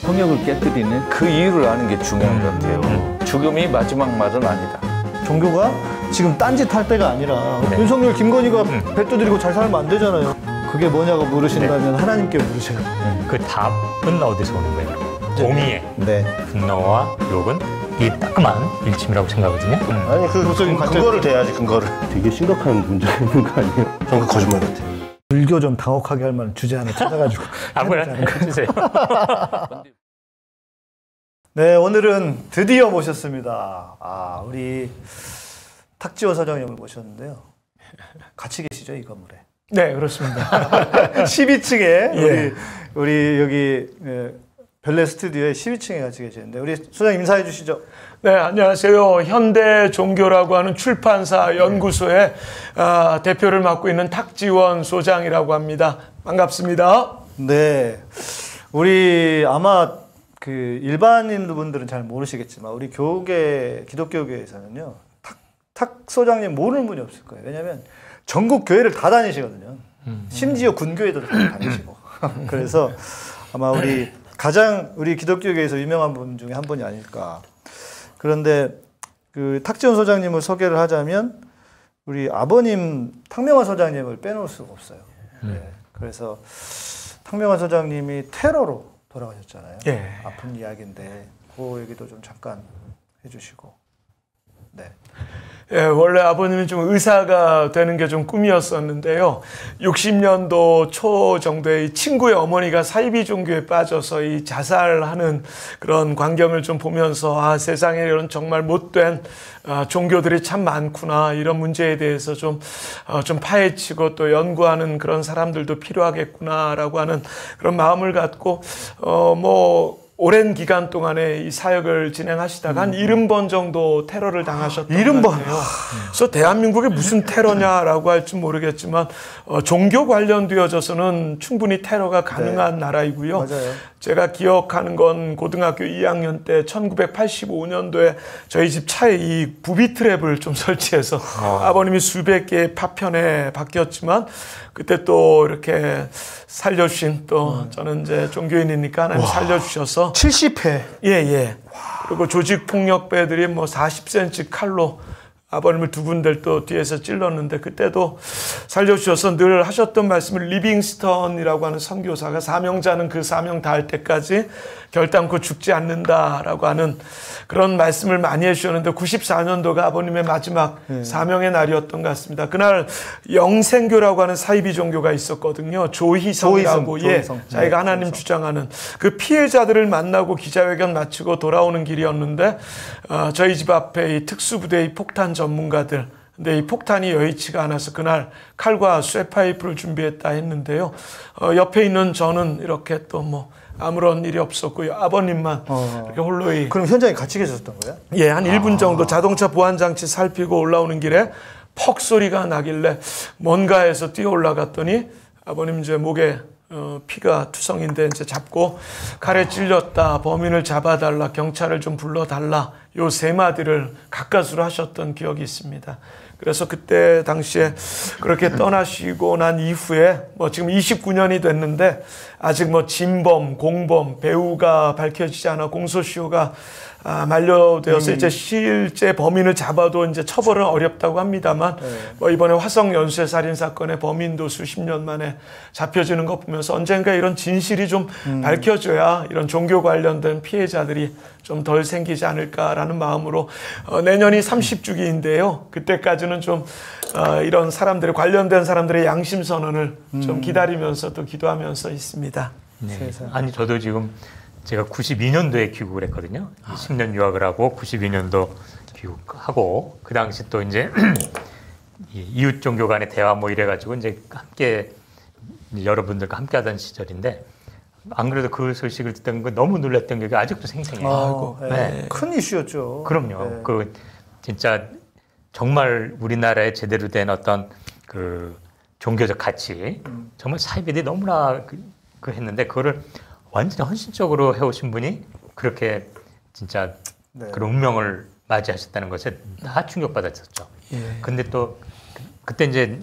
성역을 깨뜨리는 그 이유를 아는 게 중요한 것 같아요. 죽음이 마지막 말은 아니다. 종교가 지금 딴짓할 때가 아니라 윤석열, 김건희가 배 두드리고 잘 살면 안 되잖아요. 그게 뭐냐고 물으신다면 하나님께 물으셔야 돼요. 그 답은 어디서 오는 거예요? 공의의 분노와 욕은 이 따끔한 일침이라고 생각하거든요. 아니 근거를 대야지. 근거를. 되게 심각한 문제가 있는 거 아니에요? 전 그 거짓말 같아요. 불교 좀 당혹하게 할 만한 주제 하나 찾아가지고 아무나 해주세요. 네, 오늘은 드디어 모셨습니다. 우리 탁지원 사장님을 모셨는데요. 같이 계시죠, 이 건물에? 네, 그렇습니다. 12층에 우리 여기 별내 스튜디오에 12층에 같이 계시는데 우리 소장님 인사해 주시죠. 네, 안녕하세요. 현대종교라고 하는 출판사 연구소의 대표를 맡고 있는 탁지원 소장이라고 합니다. 반갑습니다. 네, 우리 아마 그 일반인 분들은 잘 모르시겠지만 우리 기독교계에서는요 탁 소장님 모르는 분이 없을 거예요. 왜냐하면 전국 교회를 다 다니시거든요. 심지어 군교회도 다 다니시고. 그래서 아마 우리 기독교계에서 유명한 분 중에 한 분이 아닐까. 그런데 그 탁지원 소장님을 소개를 하자면 우리 아버님 탁명환 소장님을 빼놓을 수가 없어요. 네. 그래서 탁명환 소장님이 테러로 돌아가셨잖아요. 아픈 이야기인데 그 얘기도 좀 잠깐 해주시고. 네. 원래 아버님이 좀 의사가 되는 게 좀 꿈이었었는데요. 60년도 초 정도에 친구의 어머니가 사이비 종교에 빠져서 이 자살하는 그런 광경을 좀 보면서 세상에 이런 정말 못된 종교들이 참 많구나, 이런 문제에 대해서 좀 파헤치고 또 연구하는 그런 사람들도 필요하겠구나라고 하는 그런 마음을 갖고 오랜 기간 동안에 이 사역을 진행하시다가 한 70번 정도 테러를 당하셨던 70번. 것 같아요. 그래서 대한민국에 무슨 테러냐라고 할지 모르겠지만 종교 관련되어져서는 충분히 테러가 가능한 나라이고요. 맞아요. 제가 기억하는 건 고등학교 2학년 때 1985년도에 저희 집 차에 이 부비 트랩을 좀 설치해서 아버님이 수백 개의 파편에 바뀌었지만 그때 또 이렇게 살려주신 또 저는 이제 종교인이니까 하나님 살려주셔서 70회. 예. 그리고 조직폭력배들이 40cm 칼로 아버님을 두 군데를 또 뒤에서 찔렀는데 그때도 살려주셔서 늘 하셨던 말씀을 리빙스턴이라고 하는 선교사가 사명자는 그 사명 다할 때까지 결단코 죽지 않는다라고 하는 그런 말씀을 많이 해주셨는데 94년도가 아버님의 마지막 사명의 날이었던 것 같습니다. 그날 영생교라고 하는 사이비 종교가 있었거든요. 조희성이라고 자기가 하나님 주장하는 그 피해자들을 만나고 기자회견 마치고 돌아오는 길이었는데 저희 집 앞에 이 특수부대의 폭탄 전문가들, 근데 이 폭탄이 여의치가 않아서 그날 칼과 쇠파이프를 준비했다 했는데요. 옆에 있는 저는 이렇게 또 아무런 일이 없었고요. 아버님만 이렇게 홀로이. 그럼 현장에 같이 계셨던 거예요? 예, 한 1분 정도 자동차 보안장치 살피고 올라오는 길에 퍽 소리가 나길래 뭔가 해서 뛰어 올라갔더니 아버님 이제 목에 피가 투성인데 이제 잡고 칼에 찔렸다, 범인을 잡아달라, 경찰을 좀 불러달라, 요 세 마디를 가까스로 하셨던 기억이 있습니다. 그래서 그때 당시에 그렇게 떠나시고 난 이후에 지금 29년이 됐는데 아직 진범, 공범, 배우가 밝혀지지 않아 공소시효가 만료되어서 이제 실제 범인을 잡아도 이제 처벌은 어렵다고 합니다만 이번에 화성 연쇄 살인 사건의 범인도 수십 년 만에 잡혀지는 거 보면서 언젠가 이런 진실이 좀 밝혀져야 이런 종교 관련된 피해자들이 좀 덜 생기지 않을까라는 마음으로 내년이 30주기인데요. 그때까지는 좀 이런 사람들의 관련된 사람들의 양심 선언을 좀 기다리면서 또 기도하면서 있습니다. 네. 아니 저도 지금 제가 92년도에 귀국을 했거든요. 10년 유학을 하고 92년도 귀국하고 그 당시 또 이제 이웃 종교 간의 대화 이래가지고 이제 함께 여러분들과 함께 하던 시절인데 안 그래도 그 소식을 듣던 거 너무 놀랐던 게 아직도 생생해요. 네. 큰 이슈였죠. 그럼요. 그 진짜 정말 우리나라에 제대로 된 어떤 그 종교적 가치, 정말 사이비들이 너무나 했는데 그거를 완전히 헌신적으로 해오신 분이 그렇게 진짜 그런 운명을 맞이하셨다는 것에 다 충격받았었죠. 근데 또 그때 이제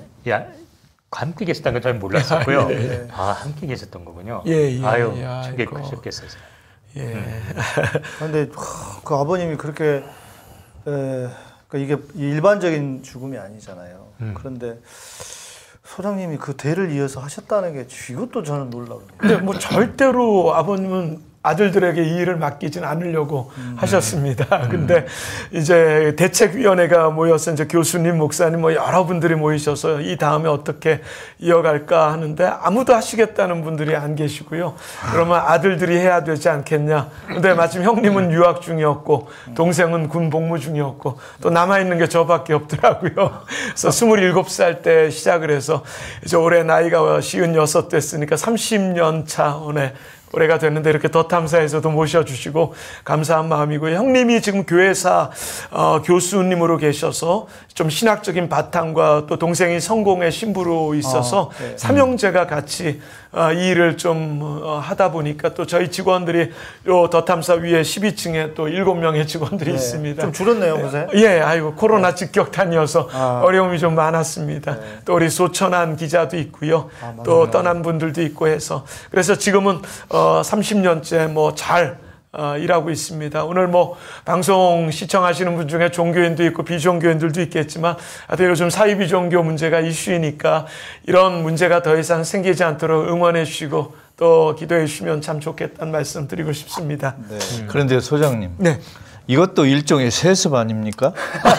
함께 계셨다는 건 잘 몰랐었고요. 함께 계셨던 거군요. 아유, 충격이 크셨겠어요. 그런데 그 아버님이 그렇게 그러니까 이게 일반적인 죽음이 아니잖아요. 그런데 소장님이 그 대를 이어서 하셨다는 게 이것도 저는 놀라워요. 근데 뭐 절대로 아버님은 아들들에게 이 일을 맡기진 않으려고 하셨습니다. 근데 이제 대책위원회가 모여서 이제 교수님, 목사님 뭐 여러분들이 모이셔서 이 다음에 어떻게 이어갈까 하는데 아무도 하시겠다는 분들이 안 계시고요. 그러면 아들들이 해야 되지 않겠냐. 근데 마침 형님은 유학 중이었고 동생은 군 복무 중이었고 또 남아있는 게 저밖에 없더라고요. 그래서 27살 때 시작을 해서 이제 올해 나이가 56 됐으니까 30년 차 올해가 됐는데 이렇게 더 탐사에서도 모셔주시고 감사한 마음이고요. 형님이 지금 교회사 교수님으로 계셔서 좀 신학적인 바탕과 또 동생이 성공의 신부로 있어서 삼형제가 같이 이 일을 좀 하다 보니까 또 저희 직원들이 요 더 탐사 위에 12층에 또 7명의 직원들이 있습니다. 좀 줄었네요, 요새. 예, 아이고 코로나 직격탄이어서 어려움이 좀 많았습니다. 또 우리 소천한 기자도 있고요. 또 떠난 분들도 있고 해서 그래서 지금은 30년째 뭐 잘 일하고 있습니다. 오늘 뭐 방송 시청하시는 분 중에 종교인도 있고 비종교인들도 있겠지만 하여튼 요즘 사이비종교 문제가 이슈이니까 이런 문제가 더 이상 생기지 않도록 응원해 주시고 또 기도해 주시면 참 좋겠다는 말씀 드리고 싶습니다. 네. 그런데 소장님. 네. 이것도 일종의 세습 아닙니까?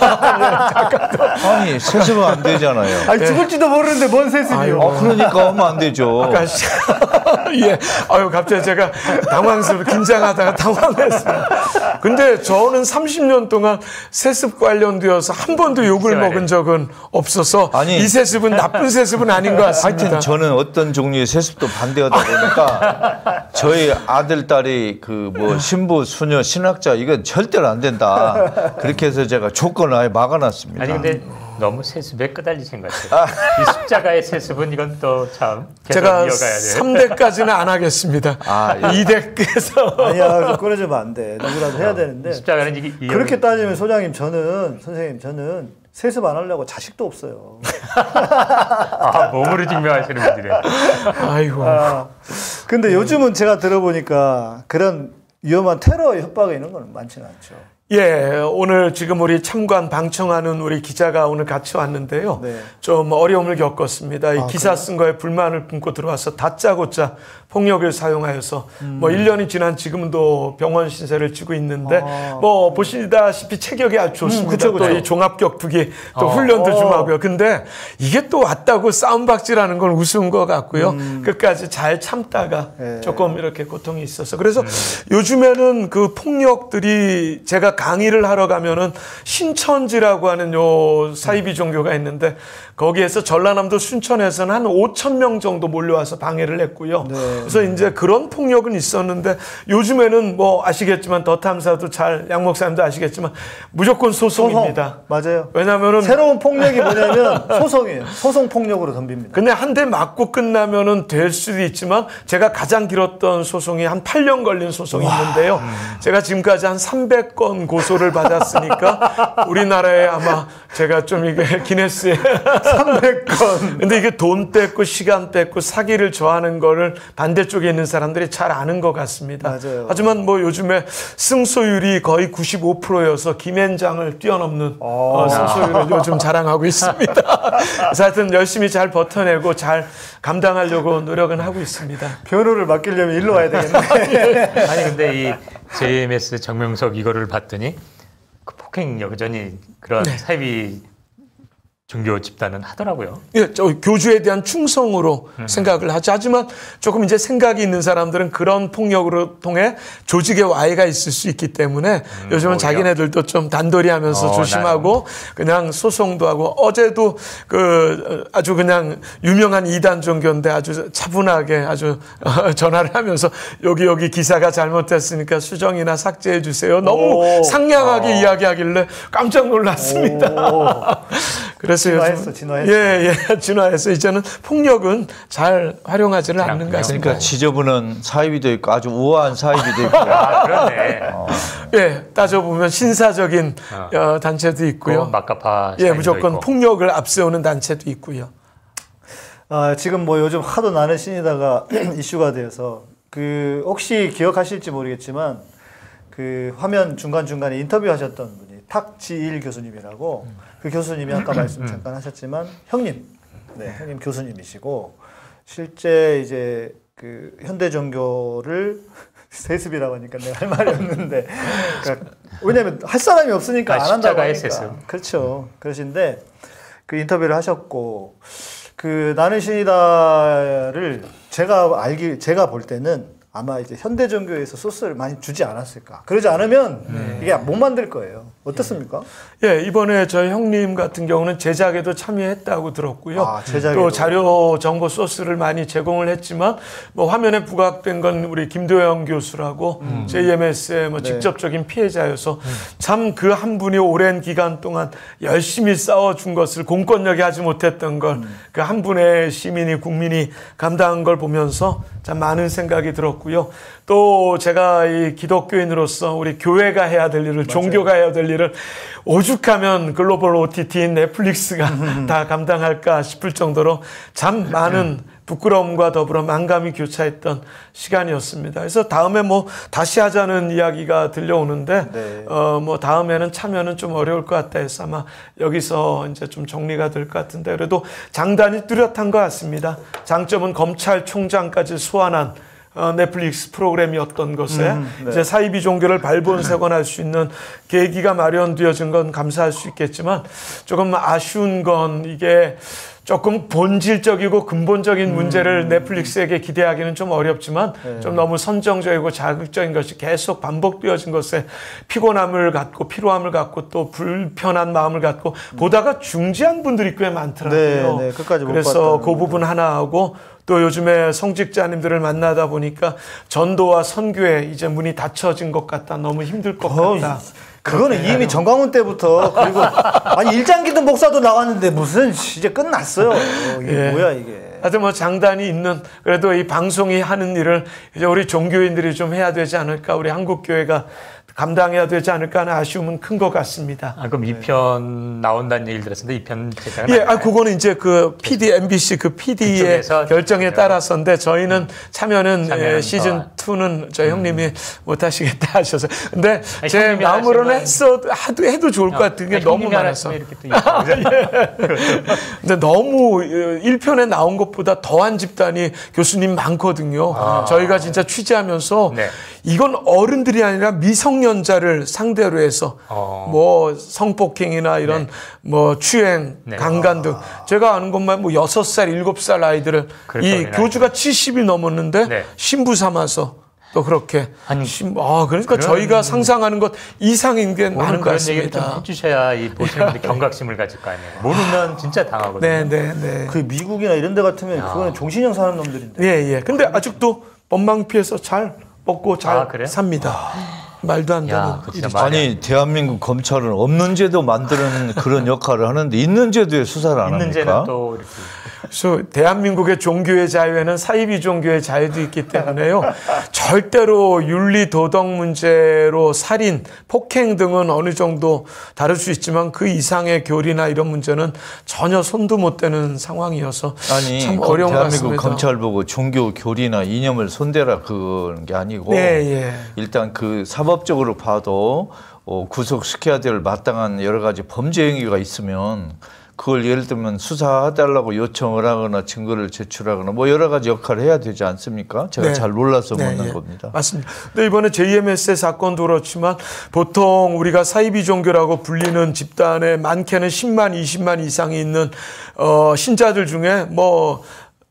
아니 세습은 안 되잖아요. 아니 죽을지도 모르는데 뭔 세습이요? 그러니까 하면 안 되죠. 예, 갑자기 제가 긴장하다가 당황했습니다. 근데 저는 30년 동안 세습 관련되어서 한 번도 욕을 먹은 적은 없어서 아니, 이 세습은 나쁜 세습은 아닌 것 같습니다. 하여튼 저는 어떤 종류의 세습도 반대하다 보니까 저희 아들, 딸이 그 뭐 신부, 수녀, 신학자 이건 절대로 안 된다. 그렇게 해서 제가 조건을 아예 막아놨습니다. 아니 근데 너무 세습에 끄달리신 것 같아요. 이 십자가의 세습은 이건 또 참 계속 제가 이어가야 돼요. 3대까지는 안 하겠습니다. 2대께서 아니야, 끊어지면 안 돼. 누구라도 해야 되는데. 십자가는 이게 그렇게 따지면 소장님 저는 세습 안 하려고 자식도 없어요. 몸으로 증명하시는 분들이에요. 아이고. 근데 요즘은 제가 들어보니까 그런 위험한 테러 협박이 있는 건 많지는 않죠. 예, 오늘 지금 우리 참관 방청하는 우리 기자가 오늘 같이 왔는데요. 네. 좀 어려움을 겪었습니다. 이 기사 쓴 거에 불만을 품고 들어와서 다짜고짜 폭력을 사용하여서 뭐 1년이 지난 지금도 병원 신세를 지고 있는데 뭐 보시다시피 체격이 아주 좋습니다. 또 이 종합격투기 또 훈련도 좀 하고요. 근데 이게 또 왔다고 싸움박질하는 건 우스운 것 같고요. 끝까지 잘 참다가 조금 이렇게 고통이 있어서 그래서 요즘에는 그 폭력들이 제가 강의를 하러 가면은 신천지라고 하는 요 사이비 종교가 있는데 거기에서 전라남도 순천에서는 한 5,000명 정도 몰려와서 방해를 했고요. 그래서 이제 그런 폭력은 있었는데 요즘에는 뭐 아시겠지만 더 탐사도 잘 양 목사님도 아시겠지만 무조건 소송입니다. 맞아요. 왜냐면은 새로운 폭력이 뭐냐면 소송이에요. 소송 폭력으로 덤빕니다. 근데 한 대 맞고 끝나면은 될 수도 있지만 제가 가장 길었던 소송이 한 8년 걸린 소송이 있는데요. 제가 지금까지 한 300건 고소를 받았으니까 우리나라에 아마 제가 좀 이게 기네스에 300건. 근데 이게 돈 뺏고 시간 뺏고 사기를 좋아하는 거를 반대쪽에 있는 사람들이 잘 아는 것 같습니다. 맞아요. 하지만 뭐 요즘에 승소율이 거의 95%여서 김앤장을 뛰어넘는 승소율을 요즘 자랑하고 있습니다. 그래서 하여튼 열심히 잘 버텨내고 잘 감당하려고 노력은 하고 있습니다. 변호를 맡기려면 일로 와야 되겠네. 아니 근데 이 JMS 정명석 이거를 봤더니 그 폭행 여전히 그런 사이비 종교 집단은 하더라고요. 예, 저 교주에 대한 충성으로 생각을 하죠. 하지만 조금 이제 생각이 있는 사람들은 그런 폭력으로 통해 조직의 와해가 있을 수 있기 때문에 요즘은 자기네들도 좀 단돌이 하면서 조심하고 그냥 소송도 하고 어제도 그 아주 그냥 유명한 이단 종교인데 아주 차분하게 아주 전화를 하면서 여기 기사가 잘못됐으니까 수정이나 삭제해 주세요. 너무 상냥하게 이야기하길래 깜짝 놀랐습니다. 그래서 진화했어. 예, 진화해서 이제는 폭력은 잘 활용하지는 않는 것 같습니다. 그러니까 지저분한 사이비도 있고 아주 우아한 사이비도 있고. 그러네. 예, 따져보면 신사적인 단체도 있고요. 막가파 예, 무조건 있고. 폭력을 앞세우는 단체도 있고요. 지금 뭐 요즘 하도 나는 신이다가 이슈가 되어서 그 혹시 기억하실지 모르겠지만 그 화면 중간중간에 인터뷰하셨던 분이 탁지일 교수님이라고 그 교수님이 아까 말씀 잠깐 하셨지만 형님 교수님이시고 실제 이제 그 현대 종교를 세습이라고 하니까 내가 할 말이 없는데 그러니까 왜냐면 할 사람이 없으니까 안 한다고 하니까 그렇죠. 그러신데 그 인터뷰를 하셨고 그 나는 신이다를 제가 볼 때는 아마 이제 현대 종교에서 소스를 많이 주지 않았을까. 그러지 않으면 이게 못 만들 거예요. 어떻습니까? 예, 이번에 저희 형님 같은 경우는 제작에도 참여했다고 들었고요. 또 자료 정보 소스를 많이 제공을 했지만 뭐 화면에 부각된 건 우리 김도영 교수라고 JMS의 뭐 직접적인 피해자여서 참 그 한 분이 오랜 기간 동안 열심히 싸워준 것을 공권력이 하지 못했던 걸 그 한 분의 시민이 국민이 감당한 걸 보면서 참 많은 생각이 들었고요. 또 제가 이 기독교인으로서 우리 교회가 해야 될 일을 종교가 해야 될 일을 오죽하면 글로벌 OTT인 넷플릭스가 다 감당할까 싶을 정도로 참 많은 부끄러움과 더불어 만감이 교차했던 시간이었습니다. 그래서 다음에 뭐 다시 하자는 이야기가 들려오는데 뭐 다음에는 참여는 좀 어려울 것 같다 해서 아마 여기서 이제 좀 정리가 될 것 같은데 그래도 장단이 뚜렷한 것 같습니다. 장점은 검찰총장까지 소환한 넷플릭스 프로그램이었던 것에 이제 사이비 종교를 발본색원할 수 있는 계기가 마련되어진 건 감사할 수 있겠지만 조금 아쉬운 건 이게 조금 본질적이고 근본적인 문제를 넷플릭스에게 기대하기는 좀 어렵지만 좀 너무 선정적이고 자극적인 것이 계속 반복되어진 것에 피곤함을 갖고 피로함을 갖고 또 불편한 마음을 갖고 보다가 중지한 분들이 꽤 많더라고요. 끝까지 못 그래서 그 부분 하나 하고 또 요즘에 성직자님들을 만나다 보니까 전도와 선교에 이제 문이 닫혀진 것 같다. 너무 힘들 것 같다. 그거는 이미 정광훈 때부터 그리고 아니 일장기도 목사도 나왔는데 무슨 이제 끝났어요. 이게 뭐야 이게. 하여튼 뭐 장단이 있는 그래도 이 방송이 하는 일을 이제 우리 종교인들이 좀 해야 되지 않을까. 우리 한국교회가 감당해야 되지 않을까 하는 아쉬움은 큰 것 같습니다. 그럼 2편 나온다는 얘기를 들었는데 2편 제작은 예, 그거는 이제 그 MBC 그 PD의 결정에 따라서인데 저희는 참여는 시즌 2는 저희 형님이 못 하시겠다 하셔서. 근데 제 마음으로는 해도 좋을 것 같은 게 너무 많아서. 근데 너무 1편에 나온 것보다 더한 집단이 교수님 많거든요. 저희가 진짜 취재하면서 이건 어른들이 아니라 미성년자를 상대로 해서 뭐 성폭행이나 이런 뭐 추행, 강간 등 제가 아는 것만 뭐 6살, 7살 아이들을 이 교주가 70이 넘었는데 신부 삼아서 또 그렇게 그러니까 저희가 상상하는 것 이상인 게 많은 것 같습니다. 얘기를 좀 해주셔야 이 보시는 분들이 경각심을 가질 거 아니에요. 모르면 진짜 당하거든요. 네. 그 미국이나 이런 데 같으면 그거는 종신형 사는 놈들인데. 예. 근데 아직도 법망 피해서 잘 먹고 잘 삽니다. 말도 안 되는 일이죠. 아니 대한민국 검찰은 없는 제도 만드는 그런 역할을 하는데 있는 제도에 수사를 안 합니까? 있는 제는 또 이렇게. 그래서 대한민국의 종교의 자유에는 사이비 종교의 자유도 있기 때문에요. 절대로 윤리 도덕 문제로 살인, 폭행 등은 어느 정도 다룰 수 있지만 그 이상의 교리나 이런 문제는 전혀 손도 못 대는 상황이어서 참 어려운 것 같습니다. 대한민국 검찰 보고 종교 교리나 이념을 손대라 그런 게 아니고 일단 그 사법적으로 봐도 구속시켜야 될 마땅한 여러 가지 범죄 행위가 있으면 그걸 예를 들면 수사해달라고 요청을 하거나 증거를 제출하거나 뭐 여러 가지 역할을 해야 되지 않습니까? 제가 잘 몰라서 묻는 겁니다. 맞습니다. 근데 이번에 JMS의 사건도 그렇지만 보통 우리가 사이비 종교라고 불리는 집단에 많게는 10만, 20만 이상이 있는 신자들 중에 뭐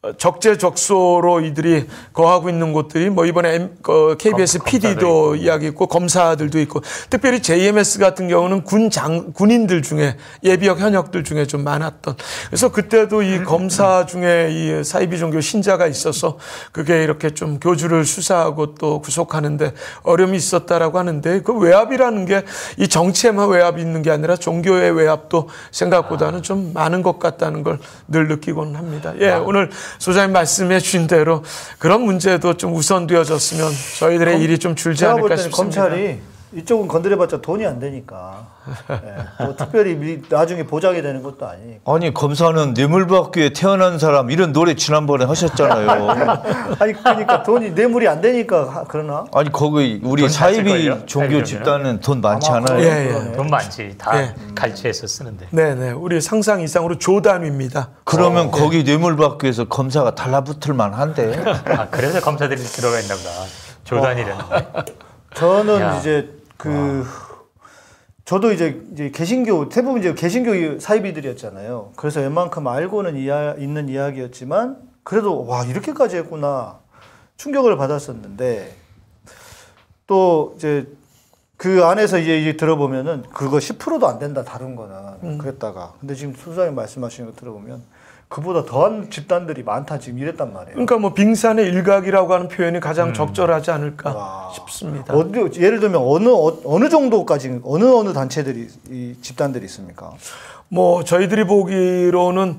적재적소로 이들이 거하고 있는 곳들이 뭐 이번에 KBS PD도 이야기 있고 검사들도 있고 특별히 JMS 같은 경우는 군인들 중에 예비역 현역들 중에 좀 많았던 그래서 그때도 이 검사 중에 이 사이비 종교 신자가 있어서 그게 이렇게 좀 교주를 수사하고 또 구속하는데 어려움이 있었다라고 하는데 그 외압이라는 게 이 정치에만 외압이 있는 게 아니라 종교의 외압도 생각보다는 좀 많은 것 같다는 걸 늘 느끼곤 합니다. 오늘 소장님 말씀해 주신 대로 그런 문제도 좀 우선되어졌으면 저희들의 일이 좀 줄지 않을까 싶습니다. 검찰이 이쪽은 건드려봤자 돈이 안 되니까 뭐 특별히 나중에 보장이 되는 것도 아니니까. 아니 검사는 뇌물받기에 태어난 사람 이런 노래 지난번에 하셨잖아요. 아니 그러니까 돈이 뇌물이 안 되니까 그러나? 아니 거기 우리 사이비 종교 집단은 돈 많지 않아요? 예. 돈 많지. 다 갈취해서 쓰는데. 네네. 우리 상상 이상으로 조단위입니다. 그러면 거기 뇌물받기 위해서 검사가 달라붙을 만한데. 그래서 검사들이 들어가 있나 보다. 조단이라는데. 저는 이제 저도 이제 개신교 대부분 이제 개신교 사이비들이었잖아요. 그래서 웬만큼 알고는 있는 이야기였지만 그래도 와 이렇게까지 했구나 충격을 받았었는데 또 이제 그 안에서 이제 들어보면은 그거 10%도 안 된다 다룬 거는 그랬다가 근데 지금 소장님 말씀하시는 거 들어보면 그보다 더한 집단들이 많다 지금 이랬단 말이에요. 그러니까 뭐 빙산의 일각이라고 하는 표현이 가장 적절하지 않을까 싶습니다. 예를 들면 어느 정도까지 어느 단체들이 이 집단들이 있습니까? 뭐 저희들이 보기로는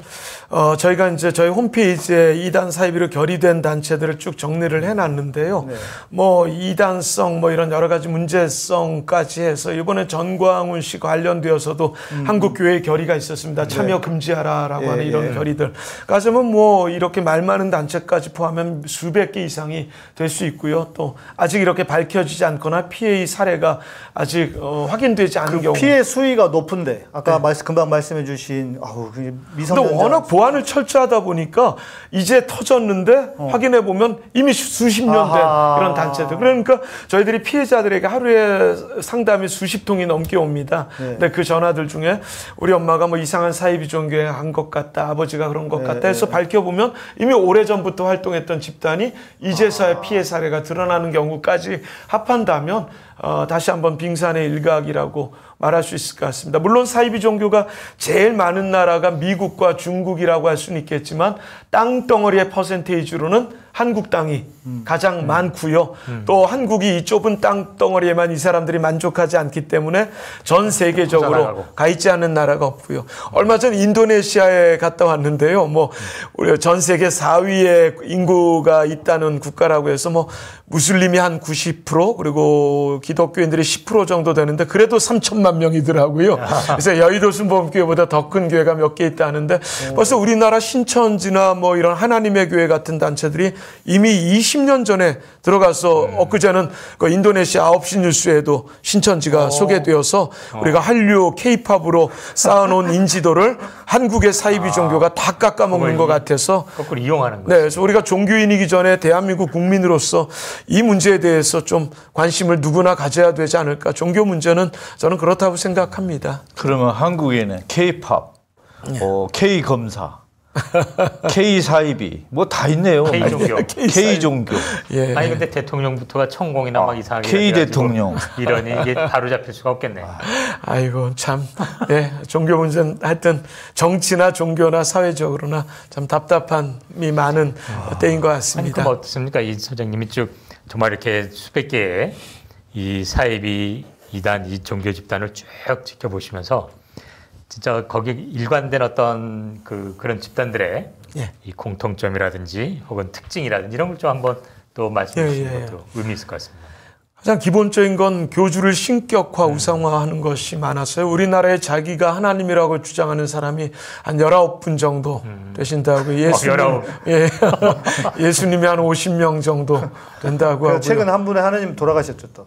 저희가 이제 저희 홈페이지에 이단 사이비로 결의된 단체들을 쭉 정리를 해놨는데요. 네. 뭐 이단성 뭐 이런 여러 가지 문제성까지 해서 이번에 전광훈 씨 관련되어서도 한국 교회의 결의가 있었습니다. 참여 금지하라라고 하는 이런 결의들. 가자면 뭐 이렇게 말 많은 단체까지 포함하면 수백 개 이상이 될 수 있고요. 또 아직 이렇게 밝혀지지 않거나 피해의 사례가 아직 확인되지 않은 경우. 피해 수위가 높은데 아까 금방 말씀해주신 미성년자. 근데 워낙 보안을 철저하다 보니까 이제 터졌는데 확인해 보면 이미 수십 년 된 이런 단체들. 그러니까 저희들이 피해자들에게 하루에 상담이 수십 통이 넘게 옵니다. 근데 그 전화들 중에 우리 엄마가 뭐 이상한 사이비 종교에 한 것 같다, 아버지가 그런 것 같다 해서 밝혀보면 이미 오래전부터 활동했던 집단이 이제서야 피해 사례가 드러나는 경우까지 합한다면 다시 한번 빙산의 일각이라고 말할 수 있을 것 같습니다. 물론 사이비 종교가 제일 많은 나라가 미국과 중국이라고 할 수는 있겠지만 땅덩어리의 퍼센테이지로는 한국 땅이 가장 많고요. 또 한국이 이 좁은 땅덩어리에만 이 사람들이 만족하지 않기 때문에 전 세계적으로 가 있지 않은 나라가 없고요. 얼마 전 인도네시아에 갔다 왔는데요. 뭐 우리 전 세계 4위의 인구가 있다는 국가라고 해서 뭐 무슬림이 한 90% 그리고 기독교인들이 10% 정도 되는데 그래도 3천만 명이더라고요. 그래서 여의도 순복음교회보다 더 큰 교회가 몇 개 있다 하는데 벌써 우리나라 신천지나 뭐 이런 하나님의 교회 같은 단체들이 이미 20년 전에 들어가서 엊그제는 그 인도네시아 9시 뉴스에도 신천지가 소개되어서 우리가 한류 K-팝으로 쌓아놓은 인지도를 한국의 사이비 종교가 다 깎아먹는 것 같아서 거꾸로 이용하는 거죠. 네, 그래서 우리가 종교인이기 전에 대한민국 국민으로서 이 문제에 대해서 좀 관심을 누구나 가져야 되지 않을까. 종교 문제는 저는 그렇다고 생각합니다. 그러면 한국에는 K-팝, K-검사, K-사이비 뭐 다 있네요. K-종교. K-종교. 예. 아니 근데 대통령부터가 천공이나 막 이상하게 K-대통령. 이러니 이게 바로잡힐 수가 없겠네. 아이고 참 종교 문제는 하여튼 정치나 종교나 사회적으로나 참 답답함이 많은 때인 것 같습니다. 아니, 그럼 어떻습니까? 이 소장님이 쭉 정말 이렇게 수백 개의 이 사이비 이단, 이 종교 집단을 쭉 지켜보시면서 진짜 거기 일관된 어떤 그런 집단들의 이 공통점이라든지 혹은 특징이라든지 이런 걸 좀 한번 또 말씀해 주시는 것도 의미 있을 것 같습니다. 가장 기본적인 건 교주를 신격화, 우상화하는 것이 많았어요. 우리나라에 자기가 하나님이라고 주장하는 사람이 한 19분 정도 되신다고. 예수님이 한 50명 정도 된다고 하고요. 최근 한 분의 하나님 돌아가셨죠 또.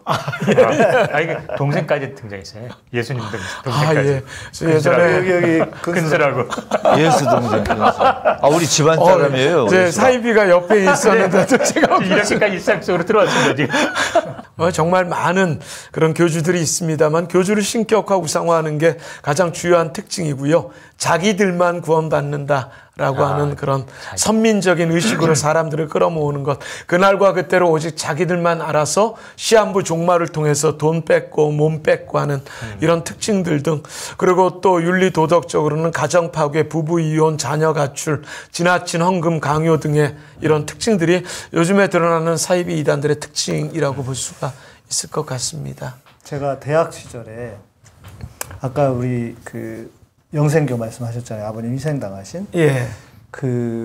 동생까지 등장했어요. 예수님 동생까지. 예전에 여기 근슬하고. 예수 동생. 우리 집안 사람이에요. 사이비가 옆에 있었는데도 제가 이렇게까지 일상 속으로 들어왔습니다 지금. 정말 많은 그런 교주들이 있습니다만 교주를 신격화 우상화하는 게 가장 주요한 특징이고요. 자기들만 구원받는다라고 하는 그런 선민적인 의식으로 사람들을 끌어모으는 것. 그날과 그때로 오직 자기들만 알아서 시한부 종말을 통해서 돈 뺏고 몸 뺏고 하는 이런 특징들 등, 그리고 또 윤리 도덕적으로는 가정 파괴, 부부 이혼, 자녀 가출, 지나친 헌금 강요 등의 이런 특징들이 요즘에 드러나는 사이비 이단들의 특징이라고 볼 수가 있을 것 같습니다. 제가 대학 시절에 아까 우리 그 영생교 말씀하셨잖아요. 아버님 희생당하신. 예. 그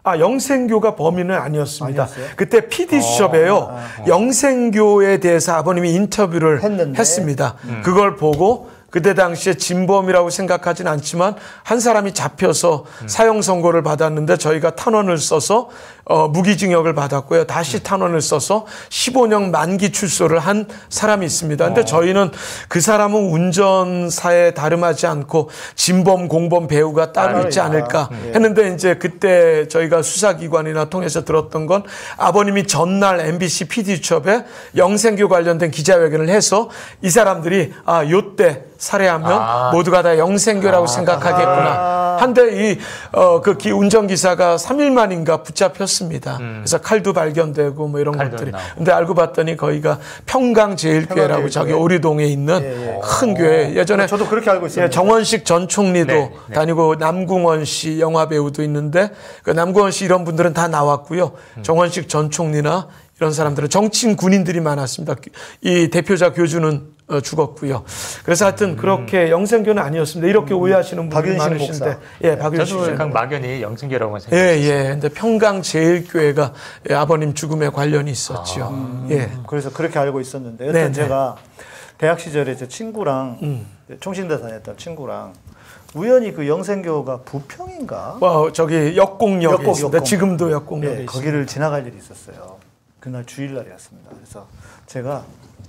영생교가 범인은 아니었습니다. 아니었어요? 그때 PD수첩에요. 영생교에 대해서 아버님이 인터뷰를 했습니다. 그걸 보고 그때 당시에 진범이라고 생각하진 않지만 한 사람이 잡혀서 사형 선고를 받았는데 저희가 탄원을 써서 무기징역을 받았고요. 다시 탄원을 써서 15년 만기 출소를 한 사람이 있습니다. 근데 저희는 그 사람은 운전사에 다름하지 않고 진범, 공범 배우가 따로 있지 않을까 했는데 이제 그때 저희가 수사기관이나 통해서 들었던 건 아버님이 전날 MBC PD수첩에 영생교 관련된 기자회견을 해서 이 사람들이 요때 살해하면 모두가 다 영생교라고 생각하겠구나. 한데 그 운전기사가 3일 만인가 붙잡혔습니다. 그래서 칼도 발견되고 뭐 이런 것들이. 근데 알고 봤더니 거기가 평강제일교회라고 저기 오리동에 있는 큰 교회. 예전에 저도 그렇게 알고 있어요. 정원식 전 총리도 다니고 남궁원 씨 영화 배우도 있는데 그 남궁원 씨 이런 분들은 다 나왔고요. 정원식 전 총리나 이런 사람들은 정치인 군인들이 많았습니다. 이 대표자 교주는 죽었고요. 그래서 하여튼 그렇게 영생교는 아니었습니다. 이렇게 오해하시는 분들이 많으신데, 박윤식 저도 막연히 영생교라고 생각했어요. 근데 평강제일교회가 아버님 죽음에 관련이 있었죠. 그래서 그렇게 알고 있었는데, 여튼 제가 대학 시절에 제 친구랑 총신대 다녔던 친구랑 우연히 그 영생교가 부평인가? 저기 역곡역에 있습니다. 지금도 역곡역에 있습니다. 거기를 지나갈 일이 있었어요. 그날 주일날이었습니다. 그래서 제가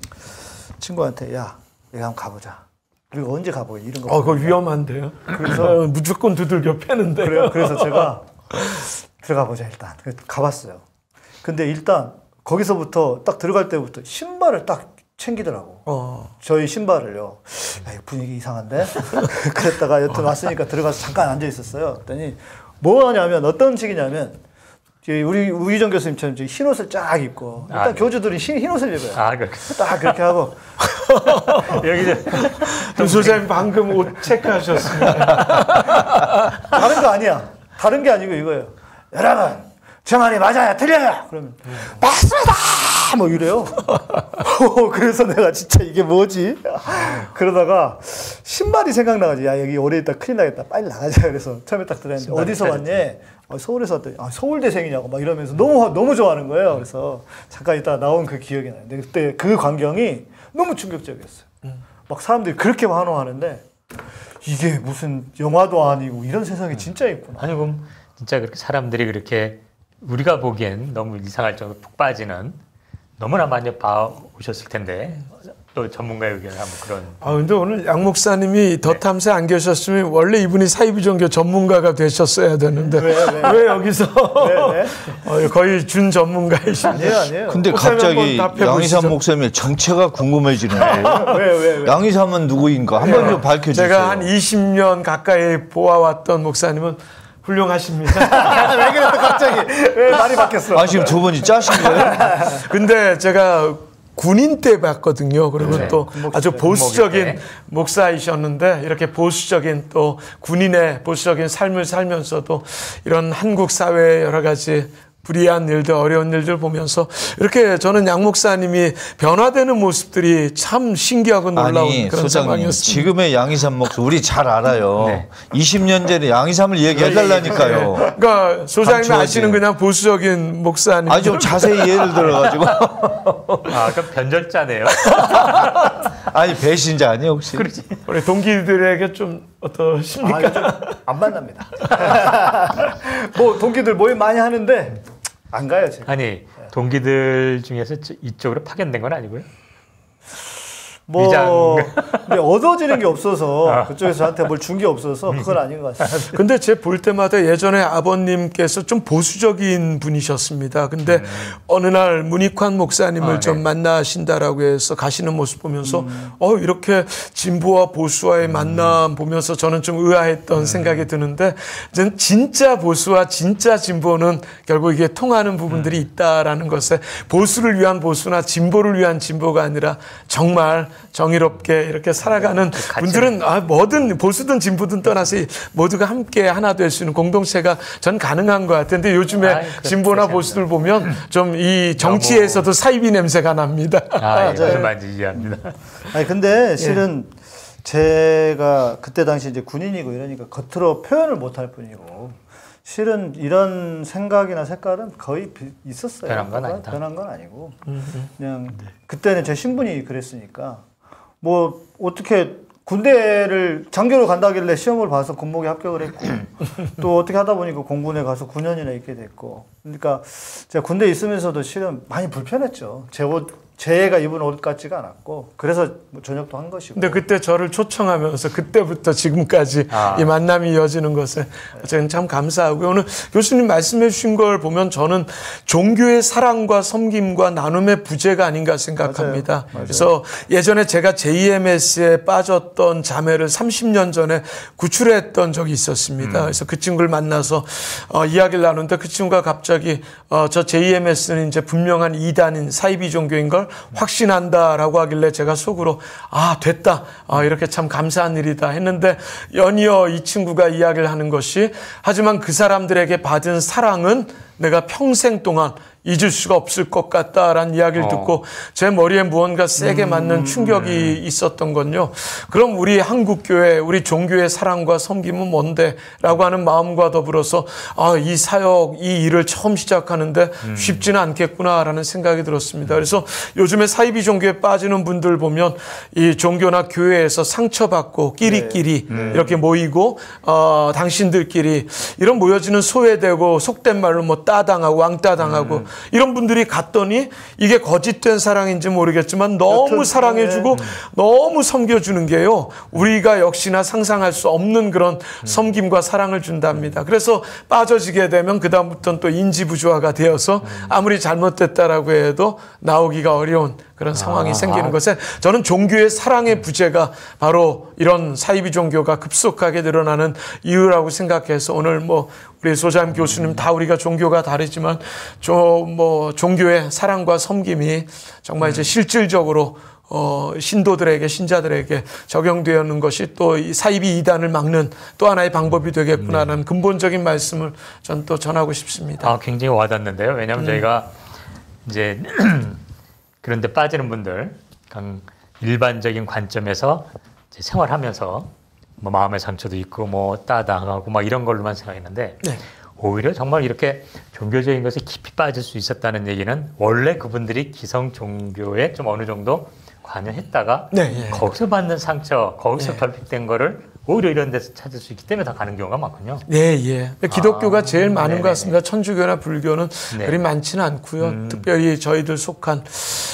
친구한테 야, 내가 한번 가보자. 그리고 언제 가보게 이런 거. 그거 위험한데요. 그래서 무조건 두들겨 패는데. 그래요. 그래서 제가 들어가 보자 일단. 가봤어요. 근데 일단 거기서부터 딱 들어갈 때부터 신발을 딱 챙기더라고. 저희 신발을요. 야, 분위기 이상한데? 그랬다가 여튼 왔으니까 들어가서 잠깐 앉아 있었어요. 그랬더니 뭐 하냐면 어떤 식이냐면 우리 우희정 교수님처럼 흰 옷을 쫙 입고 일단 교주들이 흰 옷을 입어요. 그렇게. 딱 그렇게 하고 여기 소장님 방금 옷 체크하셨습니다. 다른 거 아니야. 다른 게 아니고 이거예요. 여러분 저 말이 맞아요 틀려요? 그러면 맞습니다 뭐 이래요. 그래서 내가 진짜 이게 뭐지? 그러다가 신발이 생각나가지고 야 여기 오래 있다 큰일 나겠다 빨리 나가자. 그래서 처음에 딱 들었는데 어디서 왔니? 서울에서 왔더니 서울대생이냐고 막 이러면서 너무 좋아하는 거예요. 그래서 잠깐 있다가 나온 그 기억이 나요. 근데 그때 그 광경이 너무 충격적이었어요. 막 사람들이 그렇게 환호하는데 이게 무슨 영화도 아니고 이런 세상이 진짜 있구나. 아니 그럼 진짜 그렇게 사람들이 그렇게 우리가 보기엔 너무 이상할 정도로 푹 빠지는 너무나 많이 봐오셨을 텐데 또 전문가의 의견을 한번 그런. 근데 오늘 양 목사님이 더 탐사 안 계셨으면 원래 이분이 사이비종교 전문가가 되셨어야 되는데 왜 여기서 거의 준 전문가이신데. 아니에요. 근데 갑자기 양희삼 목사님의 정체가 궁금해지는데. 왜? 양희삼은 누구인가 한번 좀 밝혀주세요. 제가 한 20년 가까이 보아왔던 목사님은 훌륭하십니다. 왜 그래 또 갑자기 왜 말이 바뀌었어? 지금 두 분이 짜신 거예요? 근데 제가 군인 때 봤거든요. 그리고 또 아주 보수적인 목사이셨는데 이렇게 보수적인 또 군인의 보수적인 삶을 살면서도 이런 한국 사회의 여러 가지 불이한 일들, 어려운 일들 보면서 이렇게 저는 양 목사님이 변화되는 모습들이 참 신기하고 놀라운 그런 상황이었습니다. 지금의 양희삼 목사 우리 잘 알아요. 20년 전에 양희삼을 얘기해달라니까요. 그러니까 소장님이 아시는 그냥 보수적인 목사 아닙니까? 좀 자세히 예를 들어가지고. 그럼 변절자네요. 아니 배신자 아니에요 혹시? 그렇지. 우리 동기들에게 좀 어떠십니까? 안 만납니다. 뭐 동기들 모임 많이 하는데 안 가요 지금. 아니 동기들 중에서 이쪽으로 파견된 건 아니고요. 근데 얻어지는 게 없어서 그쪽에서 저한테 뭘 준 게 없어서 그건 아닌 것 같습니다. 근데 제 볼 때마다 예전에 아버님께서 좀 보수적인 분이셨습니다. 근데 어느 날 문익환 목사님을 좀 만나신다라고 해서 가시는 모습 보면서 이렇게 진보와 보수와의 만남 보면서 저는 좀 의아했던 생각이 드는데 진짜 보수와 진짜 진보는 결국 이게 통하는 부분들이 있다라는 것에 보수를 위한 보수나 진보를 위한 진보가 아니라 정말 정의롭게 이렇게 살아가는 분들은 뭐든 보수든 진보든 떠나서 모두가 함께 하나 될 수 있는 공동체가 전 가능한 것 같은데 요즘에 진보나 보수들 보면 좀 이 정치에서도 사이비 냄새가 납니다. 무슨 말인지 이해합니다. 근데 실은 제가 그때 당시 이제 군인이고 이러니까 겉으로 표현을 못할 뿐이고 실은 이런 생각이나 색깔은 거의 있었어요. 변한 건 아니다. 변한 건 아니고 그냥 그때는 제 신분이 그랬으니까 뭐 어떻게 군대를 장교로 간다길래 시험을 봐서 군목에 합격을 했고 또 어떻게 하다 보니까 공군에 가서 9년이나 있게 됐고 그러니까 제가 군대에 있으면서도 실은 많이 불편했죠. 제가 입은 옷 같지가 않았고 그래서 뭐 전역도 한 것이고. 근데 그때 저를 초청하면서 그때부터 지금까지 이 만남이 이어지는 것에 저는 참 감사하고요. 오늘 교수님 말씀해 주신 걸 보면 저는 종교의 사랑과 섬김과 나눔의 부재가 아닌가 생각합니다. 맞아요. 그래서 예전에 제가 JMS에 빠졌던 자매를 30년 전에 구출했던 적이 있었습니다. 그래서 그 친구를 만나서 이야기를 나누는데 그 친구가 갑자기 저 JMS는 이제 분명한 이단인 사이비 종교인 걸 확신한다라고 하길래 제가 속으로 됐다. 이렇게 참 감사한 일이다 했는데 연이어 이 친구가 이야기를 하는 것이 하지만 그 사람들에게 받은 사랑은 내가 평생 동안 잊을 수가 없을 것 같다라는 이야기를 듣고 제 머리에 무언가 세게 맞는 충격이 있었던 건요. 그럼 우리 한국교회, 우리 종교의 사랑과 섬김은 뭔데? 라고 하는 마음과 더불어서 이 사역, 이 일을 처음 시작하는데 쉽지는 않겠구나라는 생각이 들었습니다. 그래서 요즘에 사이비 종교에 빠지는 분들 보면 이 종교나 교회에서 상처받고 끼리끼리 이렇게 모이고 당신들끼리 이런 모여지는 소외되고 속된 말로 뭐 따당하고 왕따당하고 이런 분들이 갔더니 이게 거짓된 사랑인지 모르겠지만 너무 사랑해주고 너무 섬겨주는 게요. 우리가 역시나 상상할 수 없는 그런 섬김과 사랑을 준답니다. 그래서 빠져지게 되면 그다음부터는 또 인지부조화가 되어서 아무리 잘못됐다라고 해도 나오기가 어려운 그런 상황이 생기는 것에 저는 종교의 사랑의 부재가 바로 이런 사이비 종교가 급속하게 늘어나는 이유라고 생각해서 오늘 뭐 우리 소장 교수님 다 우리가 종교가 다르지만 종교의 사랑과 섬김이 정말 이제 실질적으로 신도들에게 신자들에게 적용되는 것이 또 이 사이비 이단을 막는 또 하나의 방법이 되겠구나라는 근본적인 말씀을 전 또 전하고 싶습니다. 굉장히 와닿는데요. 왜냐하면 저희가 이제 그런데 빠지는 분들 일반적인 관점에서 이제 생활하면서 뭐 마음의 상처도 있고 뭐 따당하고 막 이런 걸로만 생각했는데 오히려 정말 이렇게 종교적인 것에 깊이 빠질 수 있었다는 얘기는 원래 그분들이 기성 종교에 좀 어느 정도 관여했다가 거기서 받는 상처, 거기서 결핍된 거를 오히려 이런 데서 찾을 수 있기 때문에 다 가는 경우가 많군요. 기독교가 제일 많은 것 같습니다. 천주교나 불교는 그리 많지는 않고요. 특별히 저희들 속한